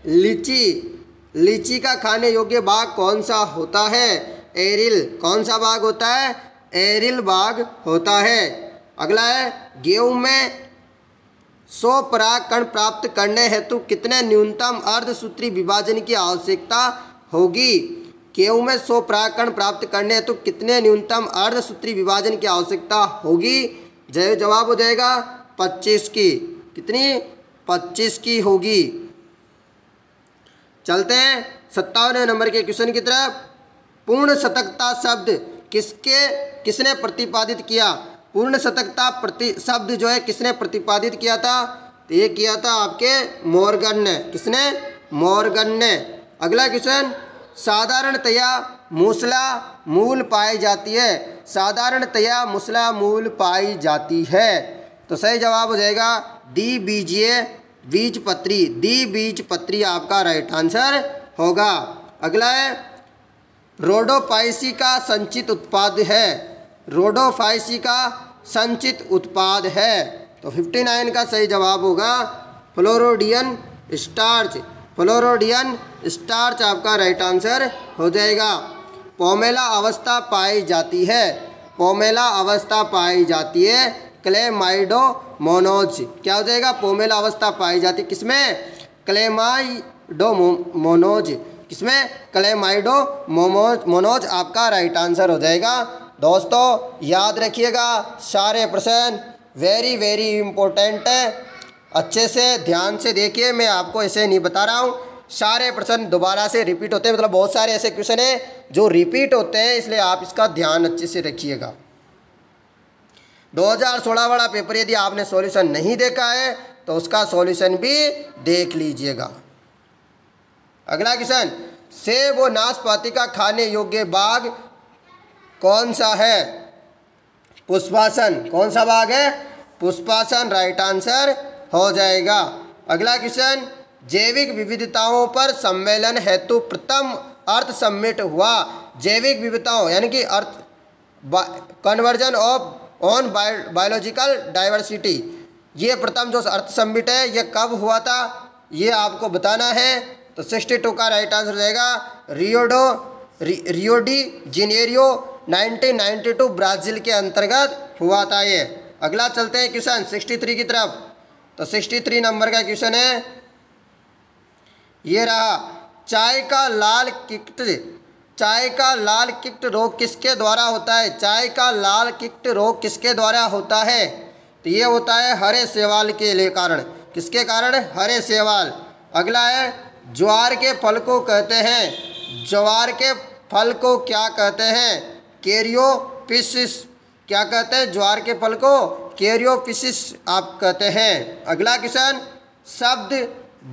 Speaker 1: लीची का खाने योग्य बाग कौन सा होता है? एरिल। कौन सा बाग होता है? एरिल बाग होता है। अगला है, गेहूं में 100 परागकण प्राप्त करने हेतु कितने न्यूनतम अर्धसूत्री विभाजन की आवश्यकता होगी? गेहूं में 100 परागकण प्राप्त करने हेतु कितने न्यूनतम अर्धसूत्री विभाजन की आवश्यकता होगी? जवाब हो जाएगा 25 की। कितनी? 25 की होगी। चलते हैं 57वें नंबर के क्वेश्चन की तरफ। पूर्ण शतकता शब्द किसने प्रतिपादित किया? पूर्ण शतकता शब्द जो है किसने प्रतिपादित किया था? तो ये किया था आपके मॉर्गन ने। किसने? मॉर्गन ने। अगला क्वेश्चन, साधारणतया मूसला मूल पाई जाती है। साधारणतया मूसला मूल पाई जाती है। तो सही जवाब हो जाएगा द्विबीजीय बीजपत्री। द्विबीजपत्री आपका राइट आंसर होगा। अगला है, रोडोफाइसी का संचित उत्पाद है। रोडोफाइसी का संचित उत्पाद है। तो 59 का सही जवाब होगा फ्लोरोडियन स्टार्च। फ्लोरोडियन स्टार्च आपका राइट आंसर हो जाएगा। पोमेला अवस्था पाई जाती है। पोमेला अवस्था पाई जाती है क्लेमाइडोमोनोज। क्या हो जाएगा? पोमेला अवस्था पाई जाती किसमें? क्लेमाइडोमोनोज। किसमें? क्लेमाइडोमोनोज आपका राइट आंसर हो जाएगा। दोस्तों याद रखिएगा, सारे प्रश्न वेरी वेरी इम्पोर्टेंट है। अच्छे से ध्यान से देखिए, मैं आपको ऐसे नहीं बता रहा हूँ। सारे प्रश्न दोबारा से रिपीट होते हैं, मतलब बहुत सारे ऐसे क्वेश्चन हैं जो रिपीट होते हैं, इसलिए आप इसका ध्यान अच्छे से रखिएगा। 2016 वाला पेपर यदि आपने सॉल्यूशन नहीं देखा है तो उसका सॉल्यूशन भी देख लीजिएगा। अगला क्वेश्चन, सेब व नाशपाती का खाने योग्य बाग कौन सा है? पुष्पासन। कौन सा बाग है? पुष्पासन राइट आंसर हो जाएगा। अगला क्वेश्चन, जैविक विविधताओं पर सम्मेलन हेतु प्रथम अर्थ समिट हुआ। जैविक विविधताओं यानी कि earth convention of on biological diversity, ये प्रथम जो अर्थ समिट है ये कब हुआ था ये आपको बताना है। तो 62 का राइट आंसर हो जाएगा रियो डी जेनेरियो 1992 ब्राज़ील के अंतर्गत हुआ था ये। अगला चलते हैं क्वेश्चन 63 की तरफ। तो 63 नंबर का क्वेश्चन है, ये रहा, चाय का लाल किक्ट रोग किसके द्वारा होता है? चाय का लाल किक्ट रोग किसके द्वारा होता है? तो ये होता है हरे शैवाल के लिए कारण। किसके कारण? हरे शैवाल। अगला है, ज्वार के फल को कहते हैं। ज्वार के फल को क्या कहते हैं? कैरियोप्सिस। क्या कहते हैं? ज्वार के फल को कैरियोप्सिस आप कहते हैं। अगला क्वेश्चन, शब्द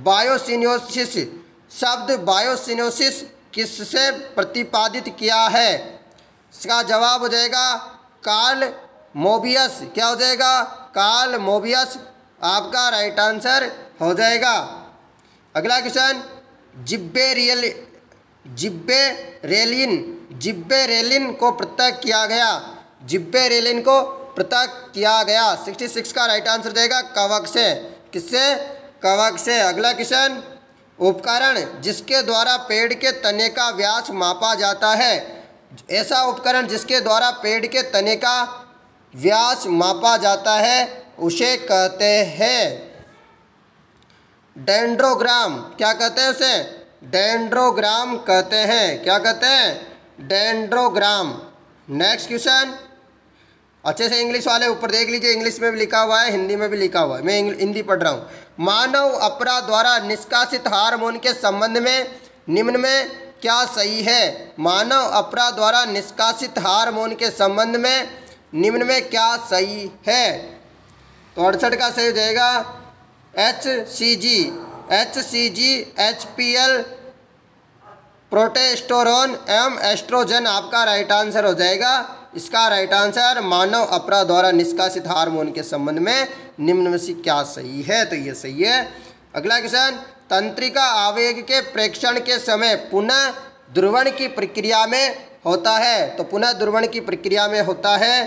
Speaker 1: बायोसिनोसिस किससे प्रतिपादित किया है? इसका जवाब हो जाएगा कार्ल मोबियस। क्या हो जाएगा? कार्ल मोबियस आपका राइट आंसर हो जाएगा। अगला क्वेश्चन, जिब्बेरेलिन को पृथक किया गया। जिब्बेरेलिन को पृथक किया गया। 66 का राइट आंसर जाएगा कवक से। किससे? कवक से। अगला क्वेश्चन, उपकरण जिसके द्वारा पेड़ के तने का व्यास मापा जाता है। ऐसा उपकरण जिसके द्वारा पेड़ के तने का व्यास मापा जाता है उसे कहते हैं डेंड्रोग्राम। क्या कहते हैं उसे? डेंड्रोग्राम कहते हैं। क्या कहते हैं? डेंड्रोग्राम। नेक्स्ट क्वेश्चन, अच्छे से इंग्लिश वाले ऊपर देख लीजिए, इंग्लिश में भी लिखा हुआ है, हिंदी में भी लिखा हुआ है। मैं हिंदी पढ़ रहा हूँ। मानव अपरा द्वारा निष्कासित हार्मोन के संबंध में निम्न में क्या सही है? मानव अपरा द्वारा निष्कासित हार्मोन के संबंध में निम्न में क्या सही है? तो 68 का सही हो जाएगा HCG, HPL, प्रोटेस्टेरोन एवं एस्ट्रोजन आपका राइट आंसर हो जाएगा इसका राइट आंसर मानव अपरा द्वारा निष्कासित हार्मोन के संबंध में निम्न में से क्या सही है, तो ये सही है। अगला क्वेश्चन, तंत्रिका आवेग के प्रेक्षण के समय पुनः ध्रुवण की प्रक्रिया में होता है, तो पुनः ध्रुवण की प्रक्रिया में होता है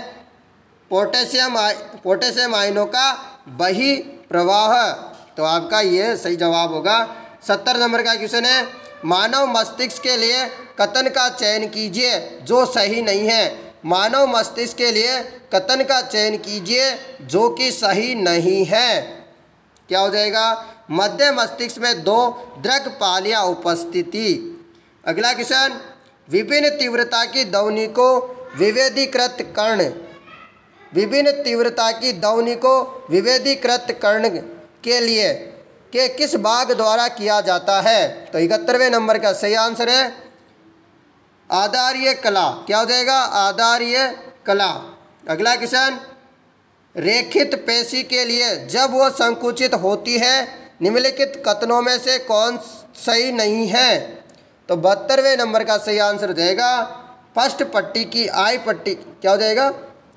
Speaker 1: पोटेशियम आयनों का बही प्रवाह, तो आपका ये सही जवाब होगा। 70 नंबर का क्वेश्चन है, मानव मस्तिष्क के लिए कथन का चयन कीजिए जो सही नहीं है। मानव मस्तिष्क के लिए कथन का चयन कीजिए जो कि सही नहीं है। क्या हो जाएगा? मध्य मस्तिष्क में 2 दृक्पालियाँ उपस्थिति। अगला क्वेश्चन, विभिन्न तीव्रता की ध्वनि को विभेदीकृत कर्ण, विभिन्न तीव्रता की ध्वनि को विभेदीकृत कर्ण के लिए के किस भाग द्वारा किया जाता है, तो 71वें नंबर का सही आंसर है आधारीय कला। क्या हो जाएगा? आधारीय कला। अगला क्वेश्चन, रेखित पेशी के लिए जब वो संकुचित होती है निम्नलिखित कथनों में से कौन सही नहीं है, तो 72वें नंबर का सही आंसर हो जाएगा फर्स्ट पट्टी की आई पट्टी। क्या हो जाएगा?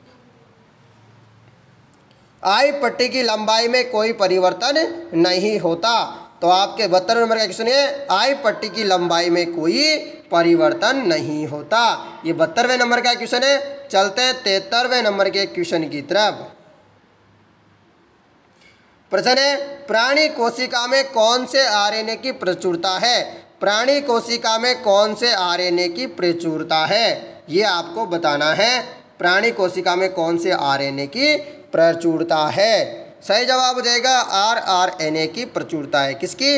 Speaker 1: आई पट्टी की लंबाई में कोई परिवर्तन नहीं होता, तो आपके 72 नंबर का क्वेश्चन है आई पट्टी की लंबाई में कोई परिवर्तन नहीं होता। ये 72वें नंबर का क्वेश्चन है। चलते हैं 73वें नंबर के क्वेश्चन की तरफ। प्रश्न है, प्राणी कोशिका में कौन से आरएनए की प्रचुरता है? प्राणी कोशिका में कौन से आरएनए की प्रचुरता है, ये आपको बताना है। प्राणी कोशिका में कौन से आरएनए की प्रचुरता है? सही जवाब हो जाएगा आरएनए की प्रचुरता है। किसकी?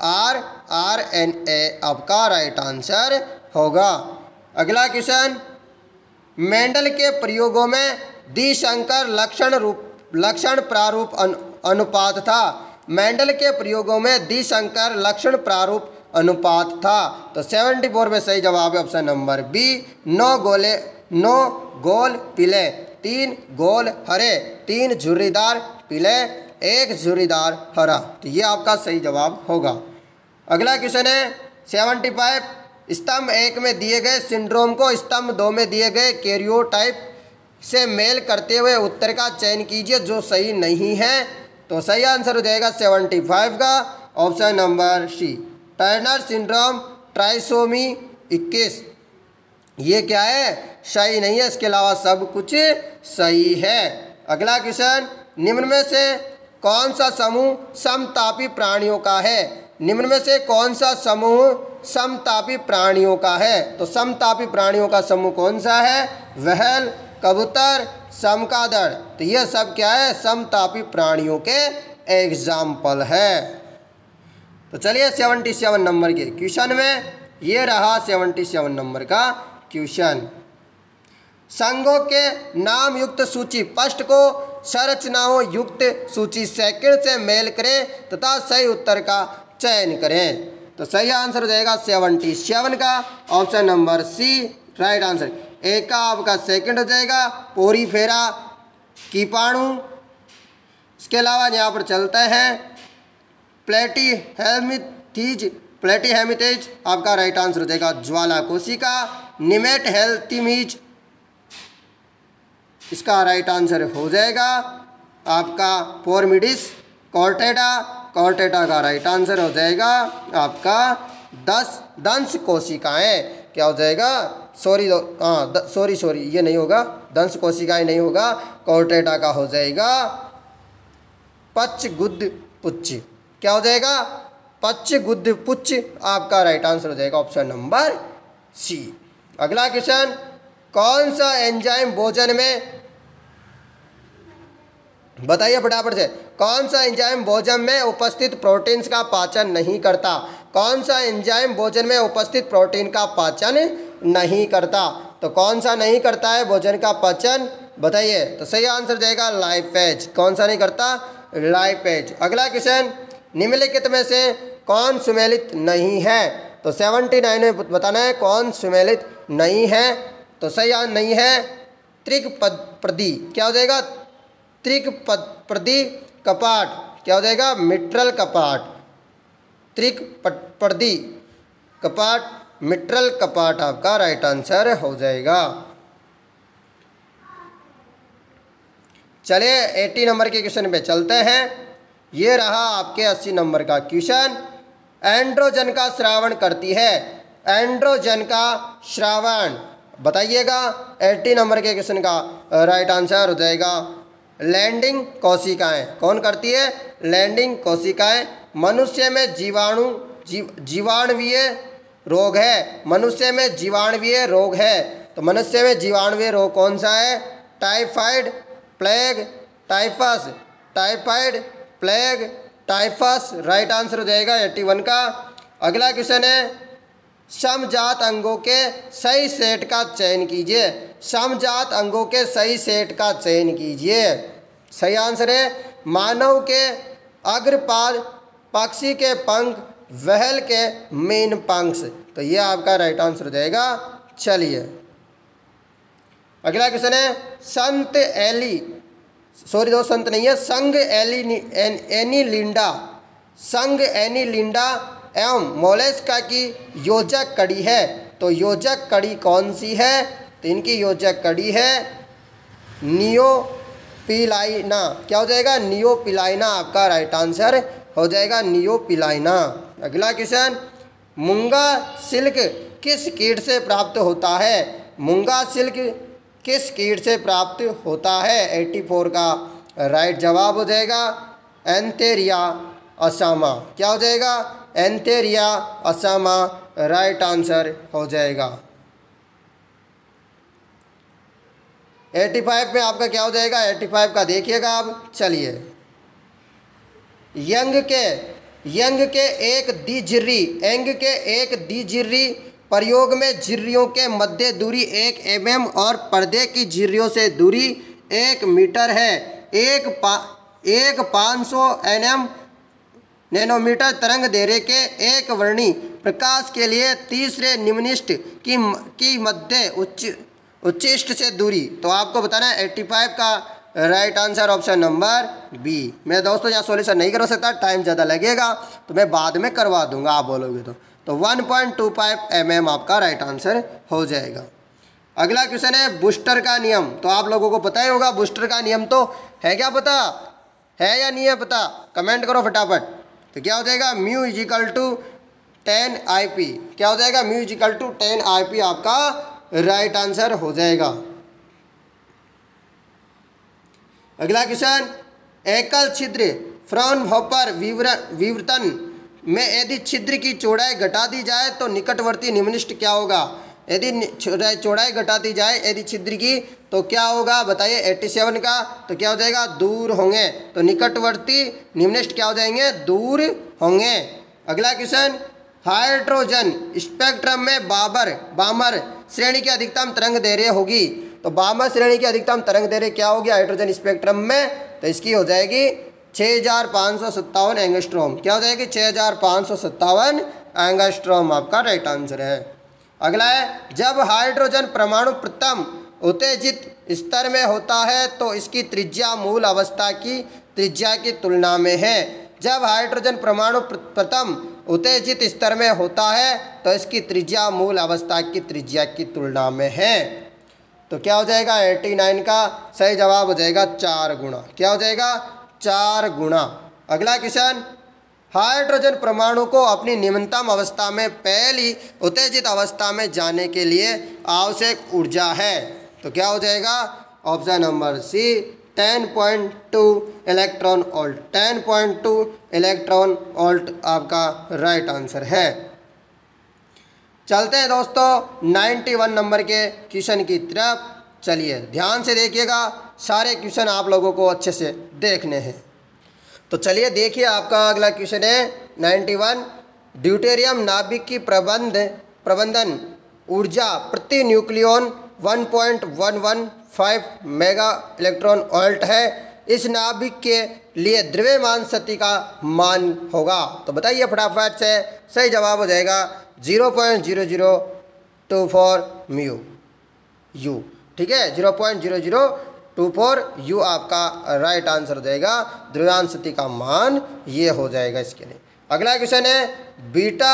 Speaker 1: आरएनए आपका राइट आंसर होगा। अगला क्वेश्चन, मेंडल के प्रयोगों में द्विसंकर लक्षण प्रारूप अनुपात था। मेंडल के प्रयोगों में द्विसंकर लक्षण प्रारूप अनुपात था, तो 74 में सही जवाब है ऑप्शन नंबर बी। 9 गोल पीले, 3 गोल हरे, 3 झुर्रीदार पीले, 1 झुर्रीदार हरा, तो ये आपका सही जवाब होगा। अगला क्वेश्चन है 75, स्तंभ 1 में दिए गए सिंड्रोम को स्तंभ 2 में दिए गए कैरियोटाइप से मेल करते हुए उत्तर का चयन कीजिए जो सही नहीं है, तो सही आंसर हो जाएगा 75 का option number C, Turner syndrome trisomy 21। ये क्या है? सही नहीं है, इसके अलावा सब कुछ सही है। अगला क्वेश्चन, निम्न में से कौन सा समूह समतापी प्राणियों का है? निम्न में से कौन सा समूह समतापी प्राणियों का है, तो समतापी प्राणियों का समूह कौन सा है? व्हेल, कबूतर, समकादड़, तो ये सब क्या है? समतापी प्राणियों के एग्जाम्पल है। तो चलिए 77 नंबर के क्वेश्चन में, ये रहा 77 नंबर का क्वेश्चन। संघों के नाम युक्त सूची फर्स्ट को संरचनाओं युक्त सूची सेकंड से मेल करें तथा सही उत्तर का चयन करें, तो सही आंसर हो जाएगा 77 का option number C right answer. A का आपका सेकंड हो जाएगा पोरीफेरा कीटाणु। इसके अलावा यहाँ पर चलते हैं प्लेटीहेमिथेज आपका राइट आंसर हो जाएगा ज्वाला कोशिका। निमेट हेल्थिमीज इसका राइट आंसर हो जाएगा आपका फोर्मिडिस कॉर्टेटा का राइट आंसर हो जाएगा आपका दंश कोशिकाएं। क्या हो जाएगा? सॉरी ये नहीं होगा, दंश कोशिकाएं नहीं होगा, कॉर्टेटा का हो जाएगा पच्चगुद पुच्छ। क्या हो जाएगा? पच्चगुद पुच्छ आपका राइट आंसर हो जाएगा ऑप्शन नंबर सी। अगला क्वेश्चन, कौन सा एंजाइम भोजन में, बताइए फटाफट से, कौन सा एंजाइम भोजन में उपस्थित प्रोटीन्स का पाचन नहीं करता? कौन सा एंजाइम भोजन में उपस्थित प्रोटीन का पाचन नहीं करता, तो कौन सा नहीं करता है भोजन का पाचन, बताइए, तो सही आंसर जाएगा लाइपेज। कौन सा नहीं करता? लाइपेज। अगला क्वेश्चन, निम्नलिखित में से कौन सुमेलित नहीं है, तो 79 में बताना है कौन सुमेलित नहीं है, तो सही आंसर नहीं है त्रिकप्रदी। क्या हो जाएगा? त्रिकप्रदी कपाट। क्या हो जाएगा? मिट्रल कपाट। त्रिकप्रदी कपाट मिट्रल कपाट आपका राइट आंसर हो जाएगा। चलिए 80 नंबर के क्वेश्चन पे चलते हैं। ये रहा आपके 80 नंबर का क्वेश्चन। एंड्रोजन का श्रावण करती है, एंड्रोजन का श्रावण बताइएगा। 80 नंबर के क्वेश्चन का राइट आंसर हो जाएगा लैंडिंग कोशिकाएं। कौन करती है? लैंडिंग कोशिकाएं। मनुष्य में जीवाणुवीय रोग है, मनुष्य में जीवाणुवीय रोग है, तो मनुष्य में जीवाणुवीय रोग कौन सा है? Typhoid, plague, typhus, typhoid, plague, typhus right answer हो जाएगा 81 का। अगला क्वेश्चन है समजात अंगों के सही सेट का चयन कीजिए, समजात अंगों के सही सेट का चयन कीजिए। सही आंसर है मानव के अग्रपाद, पक्षी के पंख, व्हेल के मेन पंख, तो ये आपका राइट आंसर हो जाएगा। चलिए अगला क्वेश्चन है संत एनीलिंडा, संघ एनीलिंडा एवं मोलस्का की योजक कड़ी है, तो योजक कड़ी कौन सी है? तो इनकी योजक कड़ी है नियोपिलाइना। क्या हो जाएगा? नियोपिलाइना आपका राइट आंसर हो जाएगा, नियोपिलाइना। अगला क्वेश्चन मूंगा सिल्क किस कीट से प्राप्त होता है? मूंगा सिल्क किस कीट से प्राप्त होता है? 84 का राइट जवाब हो जाएगा एंथेरिया असामा। क्या हो जाएगा? एंथेरिया असामा राइट आंसर हो जाएगा। 85 में आपका क्या हो जाएगा? 85 का देखिएगा आप। चलिए यंग के एक द्विझिर्री प्रयोग में झिर्रियों के मध्य दूरी 1 mm और पर्दे की झिर्रियों से दूरी 1 मीटर है। एक 500 नैनोमीटर तरंग दैर्घ्य के एक वर्णी प्रकाश के लिए तीसरे निम्नलिखित की मध्य उच्चिष्ट से दूरी, तो आपको बताना है 85 का right answer option number B. मैं दोस्तों यहाँ सॉल्यूशन नहीं कर सकता, टाइम ज़्यादा लगेगा, तो मैं बाद में करवा दूंगा आप बोलोगे तो 1.25 mm आपका राइट आंसर हो जाएगा। अगला क्वेश्चन है बूस्टर का नियम, तो आप लोगों को पता ही होगा बूस्टर का नियम, तो है क्या पता है या नहीं है पता? कमेंट करो फटाफट। तो क्या हो जाएगा? Mu equal to 10 IP। क्या हो जाएगा? म्यू इजिकल टू 10 IP आपका राइट आंसर हो जाएगा। अगला क्वेश्चन एकल छिद्र फ्राउनहोफर विवर्तन में यदि छिद्र की चौड़ाई घटा दी जाए तो निकटवर्ती निम्नलिखित क्या होगा? यदि चौड़ाई घटा दी जाए यदि छिद्र की तो क्या होगा बताइए? 87 का तो क्या हो जाएगा? दूर होंगे, तो निकटवर्ती निम्नलिखित क्या हो जाएंगे? दूर होंगे। अगला क्वेश्चन हाइड्रोजन स्पेक्ट्रम में बामर श्रेणी की अधिकतम तरंग दैर्घ्य होगी, तो बामर श्रेणी की अधिकतम तरंग दैर्घ्य क्या होगी हाइड्रोजन स्पेक्ट्रम में? तो इसकी हो जाएगी 6557 एंगस्ट्रॉम। क्या हो जाएगी? 6557 एंगस्ट्रॉम आपका राइट आंसर है। अगला है जब हाइड्रोजन परमाणु प्रथम उत्तेजित स्तर में होता है तो इसकी त्रिज्या मूल अवस्था की त्रिज्या की तुलना में है। जब हाइड्रोजन परमाणु प्रथम उत्तेजित स्तर में होता है तो इसकी त्रिज्या मूल अवस्था की त्रिज्या की तुलना में है। तो क्या हो जाएगा? 89 का सही जवाब हो जाएगा 4 गुना। क्या हो जाएगा? 4 गुना। अगला क्वेश्चन हाइड्रोजन परमाणु को अपनी निम्नतम अवस्था में पहली उत्तेजित अवस्था में जाने के लिए आवश्यक ऊर्जा है, तो क्या हो जाएगा? Option number C 10.2 electron volt. 10.2 electron volt आपका राइट आंसर है। चलते हैं दोस्तों 91 नंबर के क्वेश्चन की तरफ। चलिए ध्यान से देखिएगा, सारे क्वेश्चन आप लोगों को अच्छे से देखने हैं। तो चलिए देखिए आपका अगला क्वेश्चन है 91 ड्यूटेरियम नाभिक की प्रबंधन ऊर्जा प्रति न्यूक्लियॉन 1.115 मेगा इलेक्ट्रॉन वोल्ट है। इस नाभिक के लिए द्रव्यमान शक्ति का मान होगा, तो बताइए फटाफट से। सही जवाब हो जाएगा 0.0024 म्यू यू। ठीक है, 0.0024 यू आपका राइट आंसर हो जाएगा। द्रव्यमान शक्ति का मान ये हो जाएगा इसके लिए। अगला क्वेश्चन है बीटा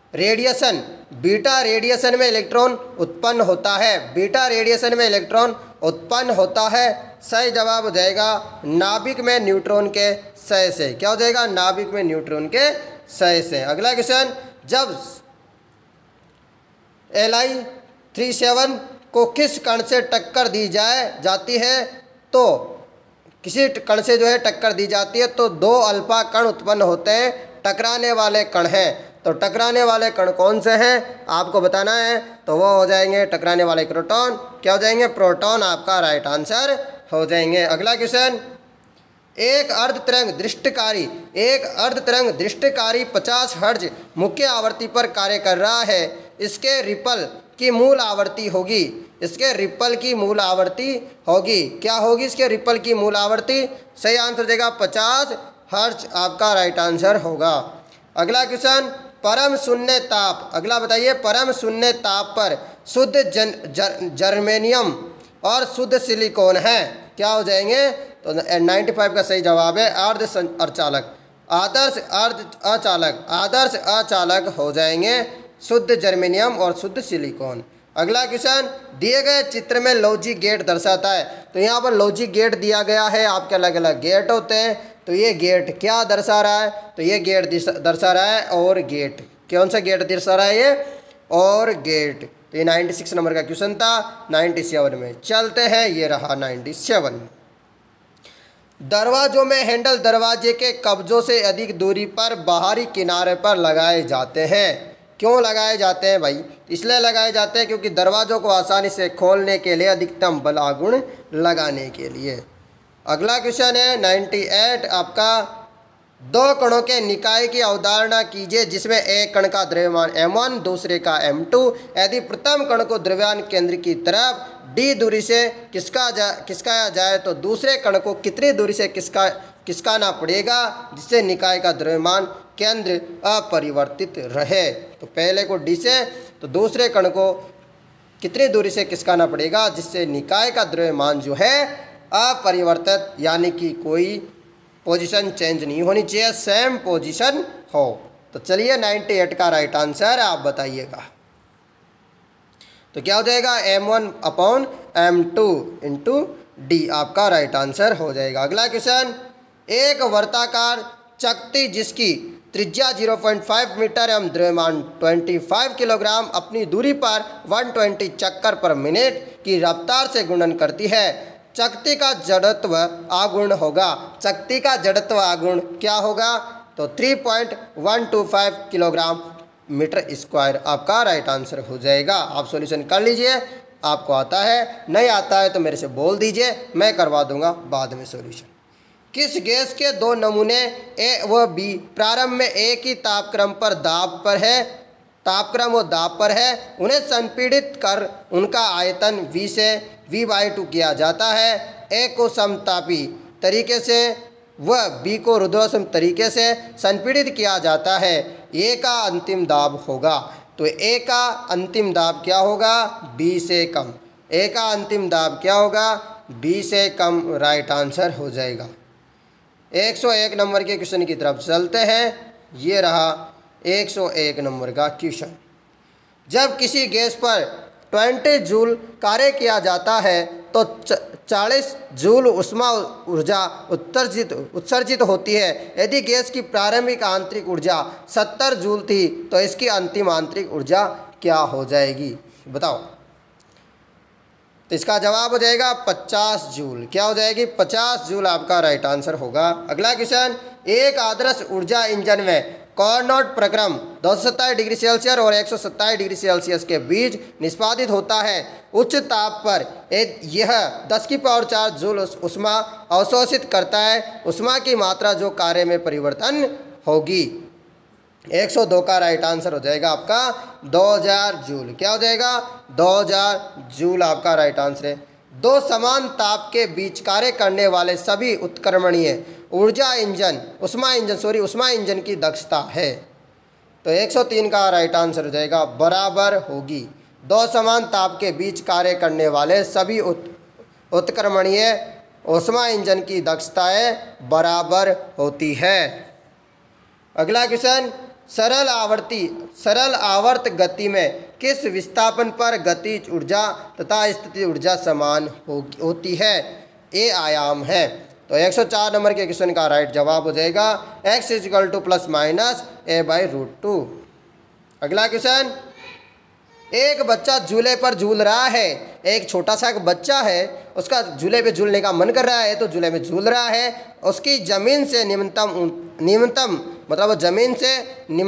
Speaker 1: रेडिएशन में इलेक्ट्रॉन उत्पन्न होता है। बीटा रेडिएशन में इलेक्ट्रॉन उत्पन्न होता है? सही जवाब हो जाएगा नाभिक में न्यूट्रॉन के क्षय से। क्या हो जाएगा? नाभिक में न्यूट्रॉन के क्षय से। अगला क्वेश्चन, जब Li37 को किस कण से टक्कर दी जाती है, तो किसी कण से जो है टक्कर दी जाती है तो 2 अल्फा कण उत्पन्न होते हैं, टकराने वाले कण हैं। तो टकराने वाले कण कौन से हैं आपको बताना है, तो वो हो जाएंगे टकराने वाले प्रोटॉन। क्या हो जाएंगे? प्रोटॉन आपका राइट आंसर हो जाएंगे। अगला क्वेश्चन, एक अर्धतरंग दृष्टिकारी 50 हर्ट्ज मुख्य आवृत्ति पर कार्य कर रहा है। इसके रिपल की मूल आवृत्ति होगी। इसके रिपल की मूल आवृत्ति होगी। क्या होगी इसके रिपल की मूल आवृत्ति? सही आंसर हो जाएगा 50 हर्ट्ज आपका राइट आंसर होगा। अगला क्वेश्चन, परम शून्य ताप, अगला बताइए, परम शून्य ताप पर शुद्ध जर्मेनियम और शुद्ध सिलिकॉन है। क्या हो जाएंगे? तो 95 का सही जवाब है आदर्श अचालक हो जाएंगे शुद्ध जर्मेनियम और शुद्ध सिलिकॉन। अगला क्वेश्चन, दिए गए चित्र में लॉजिक गेट दर्शाता है। तो यहाँ पर लॉजिक गेट दिया गया है, आपके अलग अलग गेट होते हैं। तो ये गेट क्या दर्शा रहा है? तो ये गेट दर्शा रहा है और गेट। कौन सा गेट दर्शा रहा है? ये और गेट। तो ये 96 नंबर का क्वेश्चन था। 97 में चलते हैं, ये रहा 97। दरवाजों में हैंडल दरवाजे के कब्जों से अधिक दूरी पर बाहरी किनारे पर लगाए जाते हैं। क्यों लगाए जाते हैं भाई? इसलिए लगाए जाते हैं क्योंकि दरवाज़ों को आसानी से खोलने के लिए अधिकतम बल आघूर्ण लगाने के लिए। अगला क्वेश्चन है 98 आपका, 2 कणों के निकाय की अवधारणा कीजिए जिसमें एक कण का द्रव्यमान m1 दूसरे का m2। यदि प्रथम कण को द्रव्यमान केंद्र की तरफ d दूरी से खिसकाया जाए तो दूसरे कण को कितनी दूरी से खिसकाना पड़ेगा जिससे निकाय का द्रव्यमान केंद्र अपरिवर्तित रहे? तो पहले को d से, तो दूसरे कण को कितनी दूरी से खिसकाना पड़ेगा जिससे निकाय का द्रव्यमान जो है अपरिवर्तित, यानी कि कोई पोजीशन चेंज नहीं होनी चाहिए, सेम पोजीशन हो। तो चलिए 98 का राइट आंसर आप बताइएगा। तो क्या हो जाएगा? m1/m2 इंटू डी आपका राइट आंसर हो जाएगा। अगला क्वेश्चन, एक वर्ताकार चकती जिसकी त्रिज्या 0.5 मीटर एवं द्रव्यमान 25 किलोग्राम अपनी दूरी पर 120 चक्कर पर मिनट की रफ्तार से गुणन करती है। चकती का जड़त्व आघूर्ण होगा। चकती का जड़त्व आघूर्ण क्या होगा? तो 3.125 किलोग्राम मीटर स्क्वायर आपका राइट आंसर हो जाएगा। आप सॉल्यूशन कर लीजिए, आपको आता है, नहीं आता है तो मेरे से बोल दीजिए, मैं करवा दूंगा बाद में सॉल्यूशन। किस गैस के 2 नमूने ए व बी प्रारंभ में एक ही तापक्रम और दाब पर है, उन्हें संपीड़ित कर उनका आयतन V से V/2 किया जाता है। ए को समतापी तरीके से व बी को रुद्रसम तरीके से संपीड़ित किया जाता है। ए का अंतिम दाब होगा, तो ए का अंतिम दाब क्या होगा? बी से कम। ए का अंतिम दाब क्या होगा? बी से कम राइट आंसर हो जाएगा। 101 नंबर के क्वेश्चन की तरफ चलते हैं। ये रहा 101 नंबर का क्वेश्चन। जब किसी गैस पर 20 जूल कार्य किया जाता है तो 40 जूल ऊष्मा ऊर्जा उत्सर्जित होती है। यदि गैस की प्रारंभिक आंतरिक ऊर्जा 70 जूल थी तो इसकी अंतिम आंतरिक ऊर्जा क्या हो जाएगी? बताओ। तो इसका जवाब हो जाएगा 50 जूल। क्या हो जाएगी? 50 जूल आपका राइट आंसर होगा। अगला क्वेश्चन, एक आदर्श ऊर्जा इंजन में कार्नोट प्रक्रम 227 डिग्री सेल्सियस और 127 डिग्री सेल्सियस के बीच निष्पादित होता है। उच्च ताप पर यह 10⁴ जूल ऊष्मा अवशोषित करता है। ऊष्मा की मात्रा जो कार्य में परिवर्तन होगी। 102 का राइट आंसर हो जाएगा आपका 2000 जूल। क्या हो जाएगा? 2000 जूल आपका राइट आंसर है। 2 समान ताप के बीच कार्य करने वाले सभी उत्क्रमणीय ऊर्जा उष्मा इंजन की दक्षता है। तो 103 का राइट आंसर हो जाएगा बराबर होगी। 2 समान ताप के बीच कार्य करने वाले सभी उत्क्रमणीय उष्मा इंजन की दक्षताएं बराबर होती है। अगला क्वेश्चन, सरल आवर्त गति में किस विस्थापन पर गतिज ऊर्जा तथा स्थितिज ऊर्जा समान होती है? ए आयाम है। तो 104 नंबर के क्वेश्चन का राइट जवाब हो जाएगा x = +-a/√2। अगला क्वेश्चन, एक बच्चा झूले पर झूल रहा है। एक छोटा सा बच्चा है, उसका झूले पे झूलने का मन कर रहा है, तो झूले में झूल रहा है। उसकी ज़मीन से निम्नतम मतलब ज़मीन से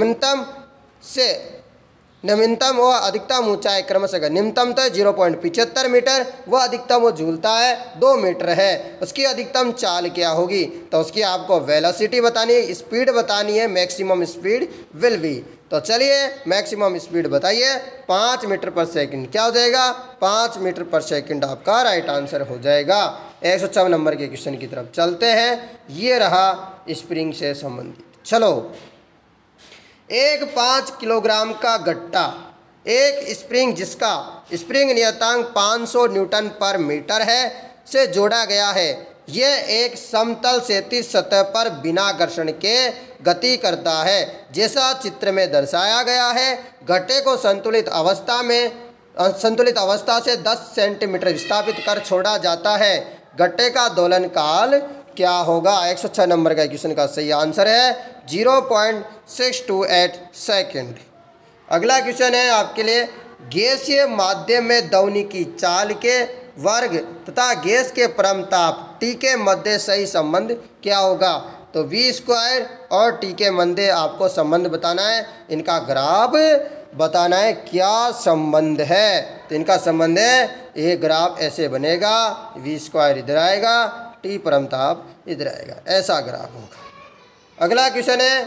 Speaker 1: निम्नतम व अधिकतम ऊंचाई क्रमशः, निम्नतम तो 0.75 मीटर, वह अधिकतम वो झूलता है 2 मीटर है। उसकी अधिकतम चाल क्या होगी? तो उसकी आपको वेलोसिटी बतानी है, स्पीड बतानी है, मैक्सिमम स्पीड विल बी। तो चलिए मैक्सिमम स्पीड बताइए। 5 मीटर पर सेकंड। क्या हो जाएगा? 5 मीटर पर सेकंड आपका राइट आंसर हो जाएगा। 104 नंबर के क्वेश्चन की तरफ चलते हैं। ये रहा स्प्रिंग से संबंधित। चलो, एक 5 किलोग्राम का गट्टा एक स्प्रिंग जिसका स्प्रिंग नियतांक 500 न्यूटन पर मीटर है से जोड़ा गया है। यह एक समतल क्षैतिज सतह पर बिना घर्षण के गति करता है, जैसा चित्र में दर्शाया गया है। गट्टे को संतुलित अवस्था से 10 सेंटीमीटर विस्थापित कर छोड़ा जाता है। गट्टे का दोलन काल क्या होगा? 106 नंबर का क्वेश्चन का सही आंसर है 0.628 सेकेंड। अगला क्वेश्चन है आपके लिए, गैसीय माध्यम में ध्वनि की चाल के वर्ग तथा गैस के परम ताप T के मध्य सही संबंध क्या होगा? तो V² और T के मध्य आपको संबंध बताना है, इनका ग्राफ बताना है क्या संबंध है। तो इनका संबंध है, ये ग्राफ ऐसे बनेगा, V² इधर आएगा, T परम ताप इधर आएगा, ऐसा ग्राफ होगा। अगला क्वेश्चन है,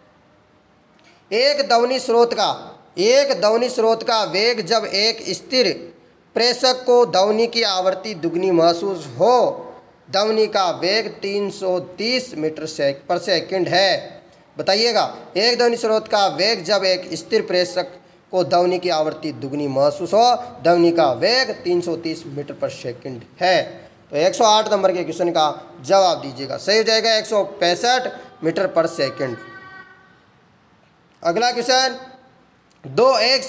Speaker 1: एक ध्वनि स्रोत का वेग जब एक स्थिर प्रेषक को ध्वनि की आवृत्ति दुगनी महसूस हो। ध्वनि का वेग 330 मीटर पर सेकंड है। बताइएगा, एक ध्वनि स्रोत का वेग जब एक स्थिर प्रेषक को ध्वनि की आवृत्ति दुगनी महसूस हो। ध्वनि का वेग 330 मीटर पर सेकंड है। तो 108 नंबर के क्वेश्चन का जवाब दीजिएगा। सही हो जाएगा 165 मीटर पर सेकंड। अगला क्वेश्चन, दो एक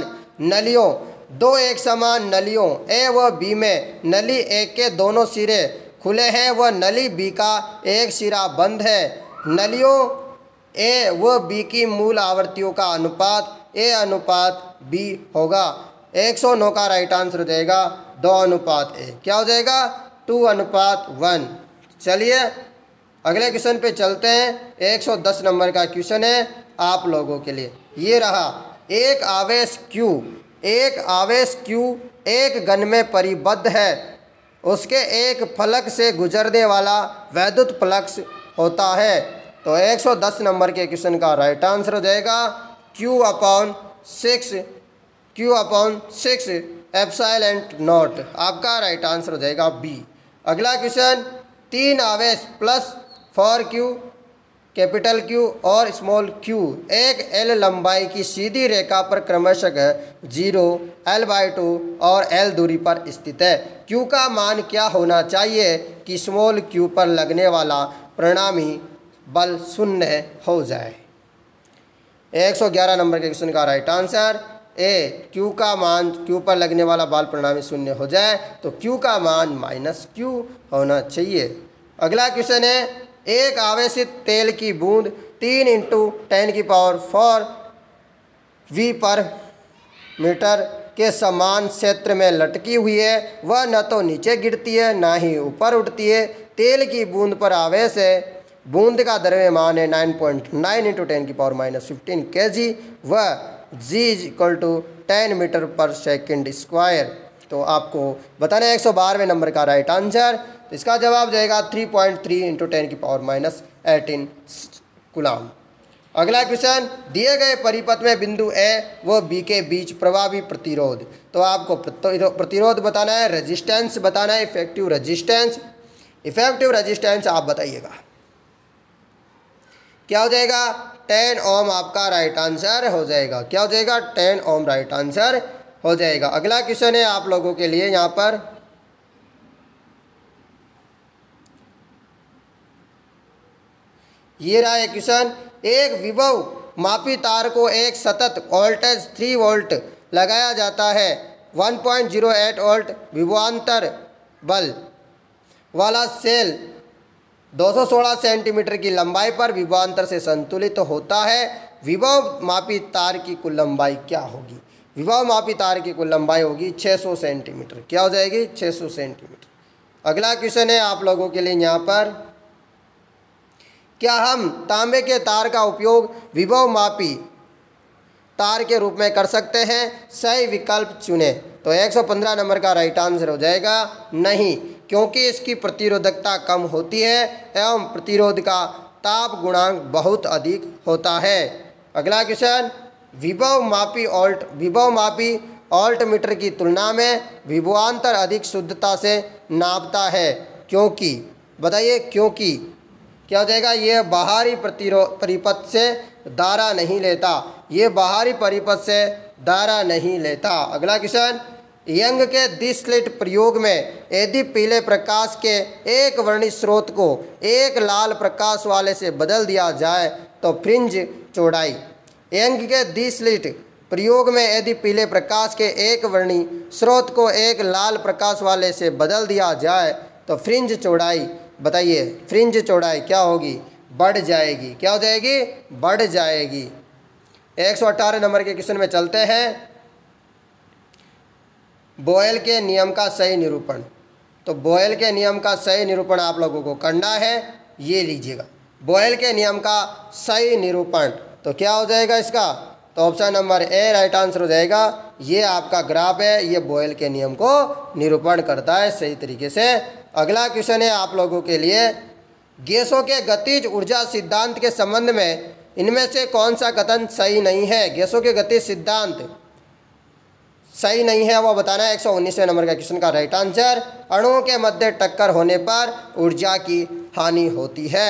Speaker 1: समान नलियों ए व बी में नली ए के दोनों सिरे खुले हैं व नली बी का एक सिरा बंद है। नलियों ए व बी की मूल आवृत्तियों का अनुपात ए अनुपात बी होगा। 109 का राइट आंसर हो जाएगा 2:1। क्या हो जाएगा? 2:1। चलिए अगले क्वेश्चन पे चलते हैं। 110 नंबर का क्वेश्चन है आप लोगों के लिए। ये रहा, एक आवेश Q एक घन में परिबद्ध है। उसके एक फलक से गुजरने वाला वैद्युत फ्लक्स होता है। तो 110 नंबर के क्वेश्चन का राइट आंसर हो जाएगा Q/6 ε0। आपका राइट आंसर हो जाएगा बी। अगला क्वेश्चन, 3 आवेश +4Q कैपिटल Q और स्मॉल q एक L लंबाई की सीधी रेखा पर क्रमशः 0, L/2 और L दूरी पर स्थित है। Q का मान क्या होना चाहिए कि स्मॉल q पर लगने वाला परिणामी बल 0 हो जाए? 111 नंबर के क्वेश्चन का राइट आंसर ए, Q का मान Q पर लगने वाला बल परिणामी 0 हो जाए तो Q का मान -Q होना चाहिए। अगला क्वेश्चन है, एक आवेशित तेल की बूंद 3 × 10⁴ V पर मीटर के समान क्षेत्र में लटकी हुई है। वह न तो नीचे गिरती है न ही ऊपर उठती है। तेल की बूंद पर आवेश है। बूंद का द्रव्यमान है 9.9 × 10⁻15 kg। वह G = 10 मीटर पर सेकंड स्क्वायर। तो आपको बताना है 112वें नंबर का राइट आंसर। तो इसका जवाब जाएगा 3.3 × 10⁻18 कूलम। अगला क्वेश्चन, दिए गए परिपथ में बिंदु ए व बी के बीच प्रभावी प्रतिरोध। तो आपको प्रतिरोध बताना है, रेजिस्टेंस बताना है, इफेक्टिव रेजिस्टेंस आप बताइएगा। क्या हो जाएगा? 10 ओम आपका राइट आंसर हो जाएगा। क्या हो जाएगा? 10 ओम राइट आंसर हो जाएगा। अगला क्वेश्चन है आप लोगों के लिए, यहाँ पर ये रहा एक क्वेश्चन, एक विभव मापी तार को एक सतत वोल्टेज 3 वोल्ट लगाया जाता है। 1.08 वोल्ट विभवांतर बल वाला सेल 216 सेंटीमीटर की लंबाई पर विभवांतर से संतुलित होता है। विभव मापी तार की कुल लंबाई क्या होगी? विभव मापी तार की कुल लंबाई होगी 600 सेंटीमीटर। क्या हो जाएगी? 600 सेंटीमीटर। अगला क्वेश्चन है आप लोगों के लिए यहाँ पर, क्या हम तांबे के तार का उपयोग विभव मापी तार के रूप में कर सकते हैं? सही विकल्प चुनें। तो 115 नंबर का राइट आंसर हो जाएगा नहीं, क्योंकि इसकी प्रतिरोधकता कम होती है एवं प्रतिरोध का ताप गुणांक बहुत अधिक होता है। अगला क्वेश्चन, विभव मापी ऑल्ट मीटर की तुलना में विभवांतर अधिक शुद्धता से नापता है, क्योंकि बताइए क्योंकि क्या हो जाएगा? ये बाहरी परिपथ से धारा नहीं लेता, ये बाहरी परिपथ से धारा नहीं लेता। अगला क्वेश्चन, यंग के डिस्लिट प्रयोग में यदि पीले प्रकाश के एक वर्णी स्रोत को एक लाल प्रकाश वाले से बदल दिया जाए तो फ्रिंज चौड़ाई। यंग के डिस्लिट प्रयोग में यदि पीले प्रकाश के एक वर्णी स्रोत को एक लाल प्रकाश वाले से बदल दिया जाए तो फ्रिंज चौड़ाई, बताइए फ्रिंज चौड़ाई क्या होगी? बढ़ जाएगी। क्या हो जाएगी? बढ़ जाएगी। 118 नंबर के क्वेश्चन में चलते हैं। बोयल के नियम का सही निरूपण। तो बोयल के नियम का सही निरूपण आप लोगों को करना है, ये लीजिएगा बोयल के नियम का सही निरूपण। तो क्या हो जाएगा इसका? तो option number A right answer हो जाएगा। ये आपका ग्राफ है, ये बोयल के नियम को निरूपण करता है सही तरीके से। अगला क्वेश्चन है आप लोगों के लिए, गैसों के गतिज ऊर्जा सिद्धांत के संबंध में इनमें से कौन सा कथन सही नहीं है? गैसों के गतिज सिद्धांत सही नहीं है वो बताना है। 119वें नंबर का क्वेश्चन का राइट आंसर, अणुओं के मध्य टक्कर होने पर ऊर्जा की हानि होती है।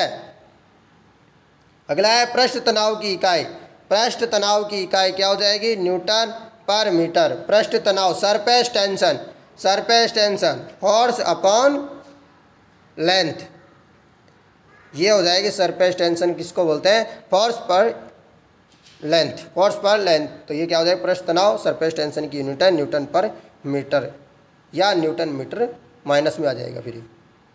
Speaker 1: अगला है पृष्ठ तनाव की इकाई। पृष्ठ तनाव की इकाई क्या हो जाएगी? न्यूटन पर मीटर। पृष्ठ तनाव surface tension force upon length, ये हो जाएगी सरफेस टेंशन। किसको बोलते हैं? फोर्स पर लेंथ। तो ये क्या हो जाएगा? पृष्ठ तनाव सरफेस टेंशन की यूनिट है न्यूटन पर मीटर, या न्यूटन मीटर माइनस में आ जाएगा फिर।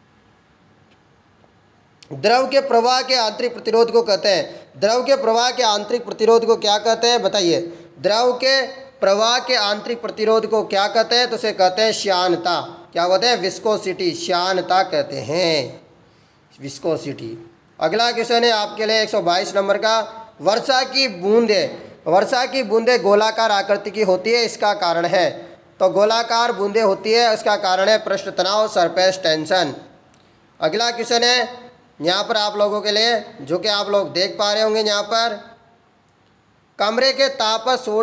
Speaker 1: द्रव के प्रवाह के आंतरिक प्रतिरोध को कहते हैं। द्रव के प्रवाह के आंतरिक प्रतिरोध को क्या कहते हैं? बताइए। द्रव के प्रवाह के आंतरिक प्रतिरोध को क्या कहते हैं? तो उसे कहते हैं श्यानता। क्या कहते हैं? विस्कोसिटी, श्यानता कहते हैं, विस्कोसिटी। अगला क्वेश्चन है आपके लिए 122 नंबर का, वर्षा की बूंदें गोलाकार आकृति की होती है, इसका कारण है। तो गोलाकार बूंदें होती है, इसका कारण है पृष्ठ तनाव, सरफेस टेंशन। अगला क्वेश्चन है यहाँ पर आप लोगों के लिए, जो कि आप लोग देख पा रहे होंगे यहाँ पर, कमरे के ताप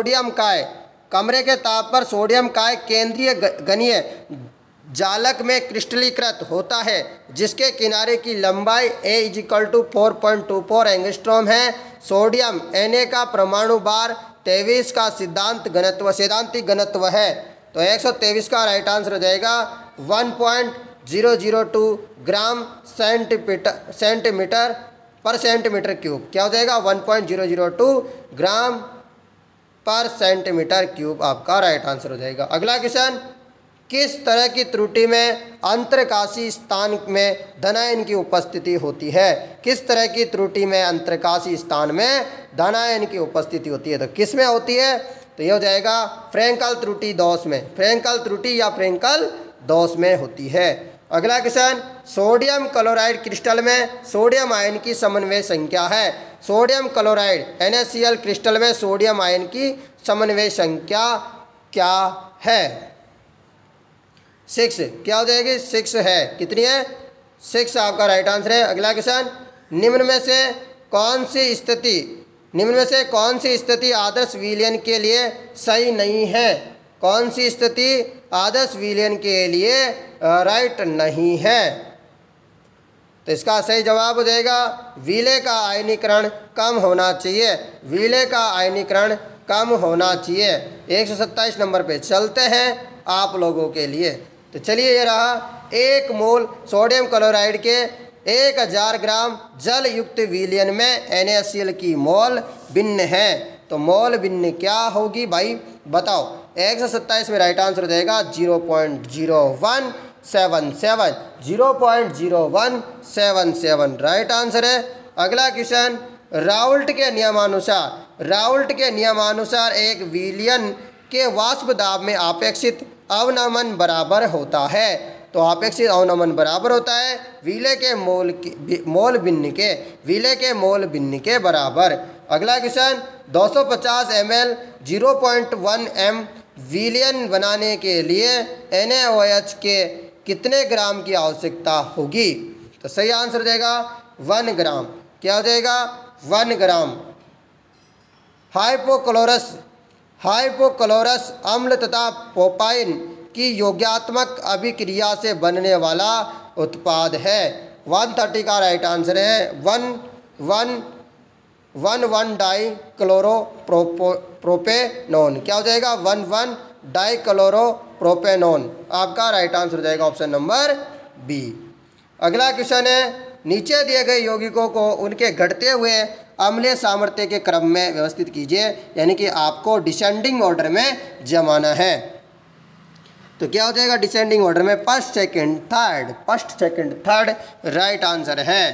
Speaker 1: पर सोडियम काय केंद्रीय गनीय जालक में क्रिस्टलीकृत होता है, जिसके किनारे की लंबाई A = 4.24 एंगस्ट्रॉम है। सोडियम Na का परमाणु भार 23 का सैद्धांतिक घनत्व है। तो 123 का राइट आंसर हो जाएगा 1.002 ग्राम सेंटीमीटर पर सेंटीमीटर क्यूब। क्या हो जाएगा? 1.002 ग्राम पर सेंटीमीटर क्यूब आपका राइट आंसर हो जाएगा। अगला क्वेश्चन, किस तरह की त्रुटि में अंतरकाशी स्थान में धनायन की उपस्थिति होती है? किस तरह की त्रुटि में अंतरकाशी स्थान में धनायन की उपस्थिति होती है? तो किस में होती है? तो ये हो जाएगा फ्रैंकल त्रुटि दोष में। फ्रैंकल त्रुटि या फ्रैंकल दोष में होती है। अगला क्वेश्चन, सोडियम क्लोराइड क्रिस्टल में सोडियम आयन की समन्वय संख्या है। सोडियम क्लोराइड NaCl क्रिस्टल में सोडियम आयन की समन्वय संख्या क्या है? 6। क्या हो जाएगी? 6 है। कितनी है? 6 आपका राइट आंसर है। अगला क्वेश्चन, निम्न में से कौन सी स्थिति आदर्श विलयन के लिए सही नहीं है? कौन सी स्थिति आदर्श विलयन के लिए राइट नहीं है? तो इसका सही जवाब हो जाएगा विलय का आयनीकरण कम होना चाहिए। विलय का आयनीकरण कम होना चाहिए। 127 नंबर पे चलते हैं आप लोगों के लिए। तो चलिए, ये रहा 1 मोल सोडियम क्लोराइड के 1000 ग्राम जल युक्त विलयन में NaCl की मोल भिन्न है। तो मोल भिन्न क्या होगी भाई बताओ। 127 में राइट आंसर हो जाएगा 0.0177, 0.0177 राइट आंसर है। अगला क्वेश्चन, राउल्ट के नियमानुसार एक विलयन के वाष्प दाब में अपेक्षित अवनमन बराबर होता है। तो अपेक्षित अवनमन बराबर होता है विलय के मोल भिन्न के बराबर। अगला क्वेश्चन, 250 ml 0.1 m विलयन बनाने के लिए NaOH के कितने ग्राम की आवश्यकता होगी। तो सही आंसर हो जाएगा 1 ग्राम। क्या हो जाएगा 1 ग्राम। हाइपोक्लोरस अम्ल तथा प्रोपाइन की योगात्मक अभिक्रिया से बनने वाला उत्पाद है। 130 का राइट आंसर है 1,1 डाइक्लोरोप्रोपेनॉन। क्या हो जाएगा 1,1 डाइक्लोरोप्रोपेनॉन। आपका राइट आंसर हो जाएगा ऑप्शन नंबर बी। अगला क्वेश्चन है, नीचे दिए गए यौगिकों को उनके घटते हुए अम्लीय सामर्थ्य के क्रम में व्यवस्थित कीजिए, यानी कि आपको डिसेंडिंग ऑर्डर में जमाना है। तो क्या हो जाएगा डिसेंडिंग ऑर्डर में first second third right answer है।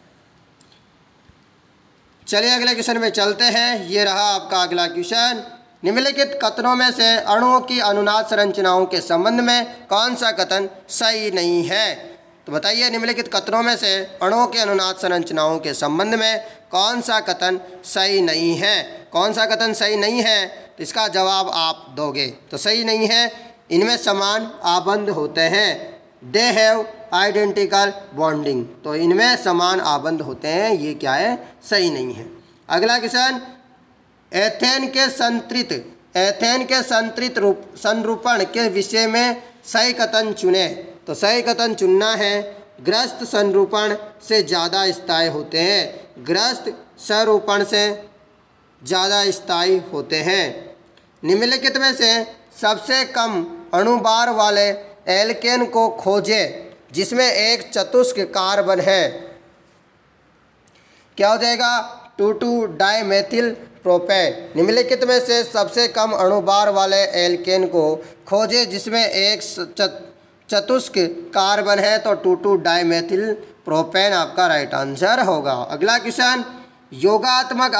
Speaker 1: चलिए अगले क्वेश्चन में चलते हैं। ये रहा आपका अगला क्वेश्चन, निम्नलिखित कथनों में से अणुओं की अनुनाद संरचनाओं के संबंध में कौन सा कथन सही नहीं है। तो बताइए निम्नलिखित कथनों में से अणुओं के अनुनाद संरचनाओं के संबंध में कौन सा कथन सही नहीं है। कौन सा कथन सही नहीं है तो इसका जवाब आप दोगे। तो सही नहीं है, इनमें समान आबंध होते हैं, दे हैव आइडेंटिकल बॉन्डिंग। तो इनमें समान आबंध होते हैं, ये क्या है सही नहीं है। अगला क्वेश्चन, एथेन के संतृत संरूपण के विषय में सही कथन चुने। तो सही कथन चुनना है, ग्रस्त संरूपण से ज़्यादा स्थायी होते हैं, ग्रस्त संरूपण से ज़्यादा स्थायी होते हैं। निम्नलिखित में से सबसे कम अणुभार वाले एल्केन को खोजें जिसमें एक चतुष्क कार्बन है। क्या हो जाएगा 2,2 डाइमेथिल प्रोपेन। निम्नलिखित में से सबसे कम अणुभार वाले एल्केन को खोजें जिसमें एक चतुष्क कार्बन है। तो 2,2 डाइमेथिल प्रोपेन आपका राइट आंसर होगा। अगला क्वेश्चन, योगात्मक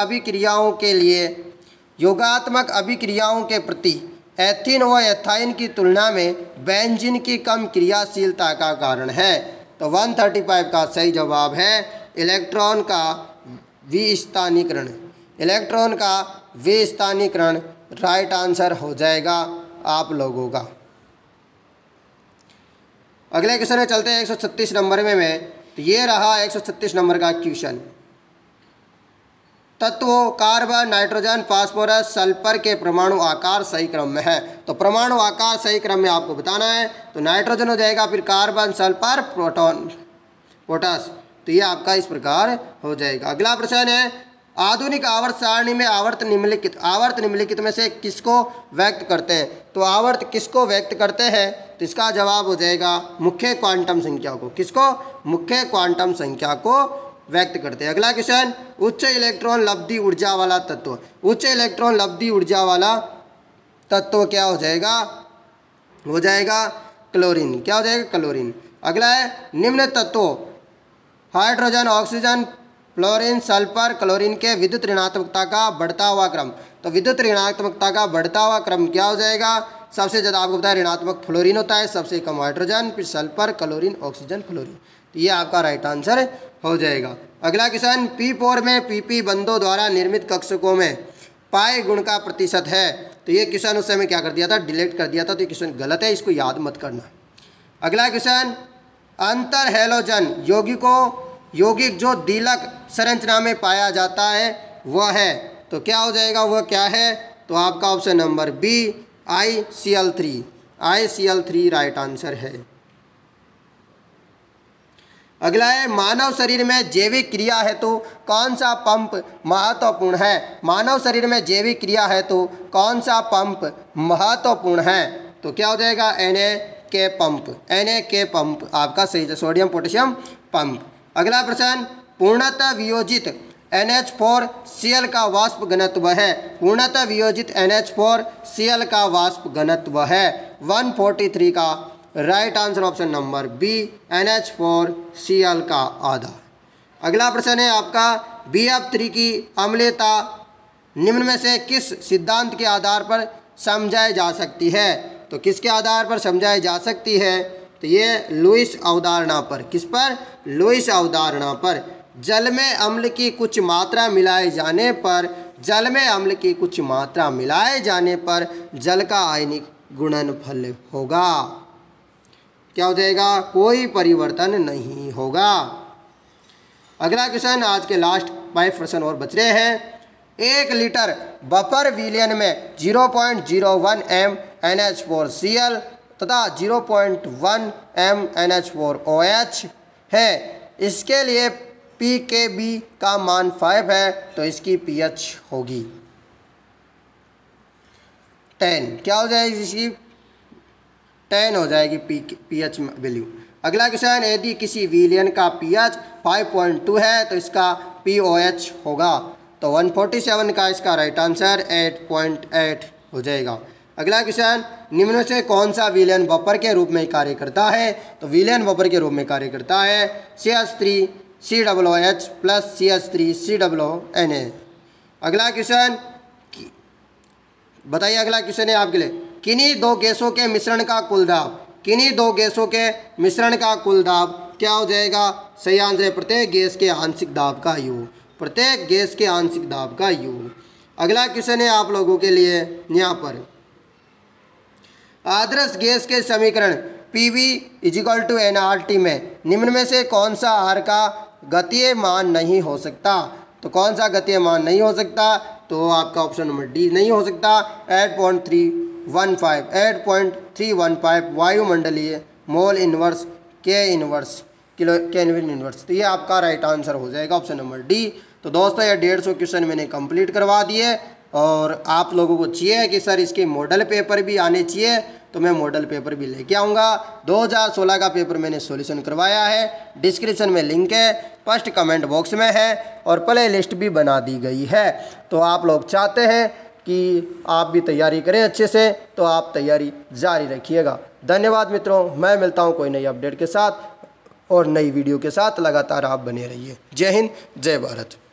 Speaker 1: अभिक्रियाओं के प्रति एथीन व एथाइन की तुलना में बेंजीन की कम क्रियाशीलता का कारण है। तो 135 का सही जवाब है इलेक्ट्रॉन का विस्थानीकरण राइट आंसर हो जाएगा आप लोगों का। अगले क्वेश्चन में चलते हैं 136 नंबर में। तो ये रहा 136 नंबर का क्वेश्चन, तत्वों कार्बन, नाइट्रोजन, फास्फोरस, सल्फर के परमाणु आकार सही क्रम में है। तो परमाणु आकार सही क्रम में आपको बताना है। तो नाइट्रोजन हो जाएगा, फिर कार्बन, सल्फर, प्रोटॉन, पोटास। तो ये आपका इस प्रकार हो जाएगा। अगला प्रश्न है, आधुनिक आवर्त सारणी में आवर्त निम्नलिखित में से किसको व्यक्त करते हैं। तो आवर्त किसको व्यक्त करते हैं तो इसका जवाब हो जाएगा मुख्य क्वांटम संख्या को। किसको? मुख्य क्वांटम संख्या को व्यक्त करते हैं। अगला क्वेश्चन, उच्च इलेक्ट्रॉन लब्धि ऊर्जा वाला तत्व। उच्च इलेक्ट्रॉन लब्धि ऊर्जा वाला तत्व क्या हो जाएगा? हो जाएगा क्लोरीन। क्या हो जाएगा? क्लोरीन। अगला है निम्न तत्वों hydrogen, oxygen, fluorine, sulphur, chlorine के विद्युत ऋणात्मकता का बढ़ता हुआ क्रम। तो विद्युत ऋणात्मकता का बढ़ता हुआ क्रम क्या हो जाएगा? सबसे ज़्यादा आपको पता है ऋणात्मक फ्लोरीन होता है, सबसे कम हाइड्रोजन, फिर सल्फर, क्लोरीन, ऑक्सीजन, फ्लोरीन। तो ये आपका राइट आंसर हो जाएगा। अगला क्वेश्चन, P4 में PP बंधों द्वारा निर्मित कक्षकों में पाई गुण का प्रतिशत है। तो ये क्वेश्चन उस समय क्या कर दिया था? डिलीट कर दिया था। तो ये क्वेश्चन गलत है, इसको याद मत करना। अगला क्वेश्चन, अंतर हैलोजन यौगिक जो द्विलक संरचना में पाया जाता है वह है। तो क्या हो जाएगा? वह क्या है? तो आपका option number B ICl3 right answer है। अगला है मानव शरीर में जैविक क्रिया हेतु कौन सा पंप महत्वपूर्ण है? मानव शरीर में जैविक क्रिया हेतु कौन सा पंप महत्वपूर्ण है? तो क्या हो जाएगा? NA पंप आपका सही है, सोडियम पोटेशियम पंप। अगला प्रश्न, पूर्णतः वियोजित NH4Cl का वाष्प घनत्व है। पूर्णतः वियोजित NH4Cl का वाष्प घनत्व है 143 का right answer option number B NH4Cl का आधा। अगला प्रश्न है आपका BF3 की अम्लता निम्न में से किस सिद्धांत के आधार पर समझाई जा सकती है? तो किसके आधार पर समझाई जा सकती है? तो ये लुईस अवधारणा पर। किस पर? लुईस अवधारणा पर। जल में अम्ल की कुछ मात्रा मिलाए जाने पर जल का आयनिक गुणनफल होगा। क्या हो जाएगा? कोई परिवर्तन नहीं होगा। अगला क्वेश्चन, आज के लास्ट 5 प्रश्न और बच रहे हैं। 1 लीटर बफर विलयन में 0.01 m NH4Cl तथा 0.1 m NH4OH है। इसके लिए pKb का मान 5 है, तो इसकी pH होगी 10। क्या हो जाएगी? इसकी 10 हो जाएगी pH वैल्यू। अगला क्वेश्चन, यदि किसी विलयन का pH 5.2 है तो इसका pOH होगा। तो 147 का इसका राइट आंसर 8.8 हो जाएगा। अगला क्वेश्चन, निम्न में से कौन सा विलयन बफर के रूप में कार्य करता है? तो विलयन बफर के रूप में कार्य करता है CH3COOH प्लस CH3COONA। अगला क्वेश्चन बताइए, अगला क्वेश्चन है आपके लिए, किन्हीं दो गैसों के मिश्रण का कुल दाब क्या हो जाएगा? सही आंसर है प्रत्येक गैस के आंशिक दाब का योग। अगला क्वेश्चन है आप लोगों के लिए यहाँ पर, आदर्श गैस के समीकरण PV = nRT में निम्न में से कौन सा R का गतीय मान नहीं हो सकता? तो कौन सा गतीय मान नहीं हो सकता? तो आपका ऑप्शन नंबर डी नहीं हो सकता 8.315 वायुमंडलीय मोल इनवर्स केल्विन इनवर्स। तो ये आपका राइट आंसर हो जाएगा ऑप्शन नंबर डी। तो दोस्तों ये 150 क्वेश्चन मैंने कंप्लीट करवा दिए और आप लोगों को चाहिए कि सर इसके मॉडल पेपर भी आने चाहिए, तो मैं मॉडल पेपर भी लेके आऊँगा। 2016 का पेपर मैंने सॉल्यूशन करवाया है, डिस्क्रिप्शन में लिंक है, फर्स्ट कमेंट बॉक्स में है और प्ले लिस्ट भी बना दी गई है। तो आप लोग चाहते हैं कि आप भी तैयारी करें अच्छे से, तो आप तैयारी जारी रखिएगा। धन्यवाद मित्रों, मैं मिलता हूँ कोई नई अपडेट के साथ और नई वीडियो के साथ। लगातार आप बने रहिए। जय हिंद, जय भारत।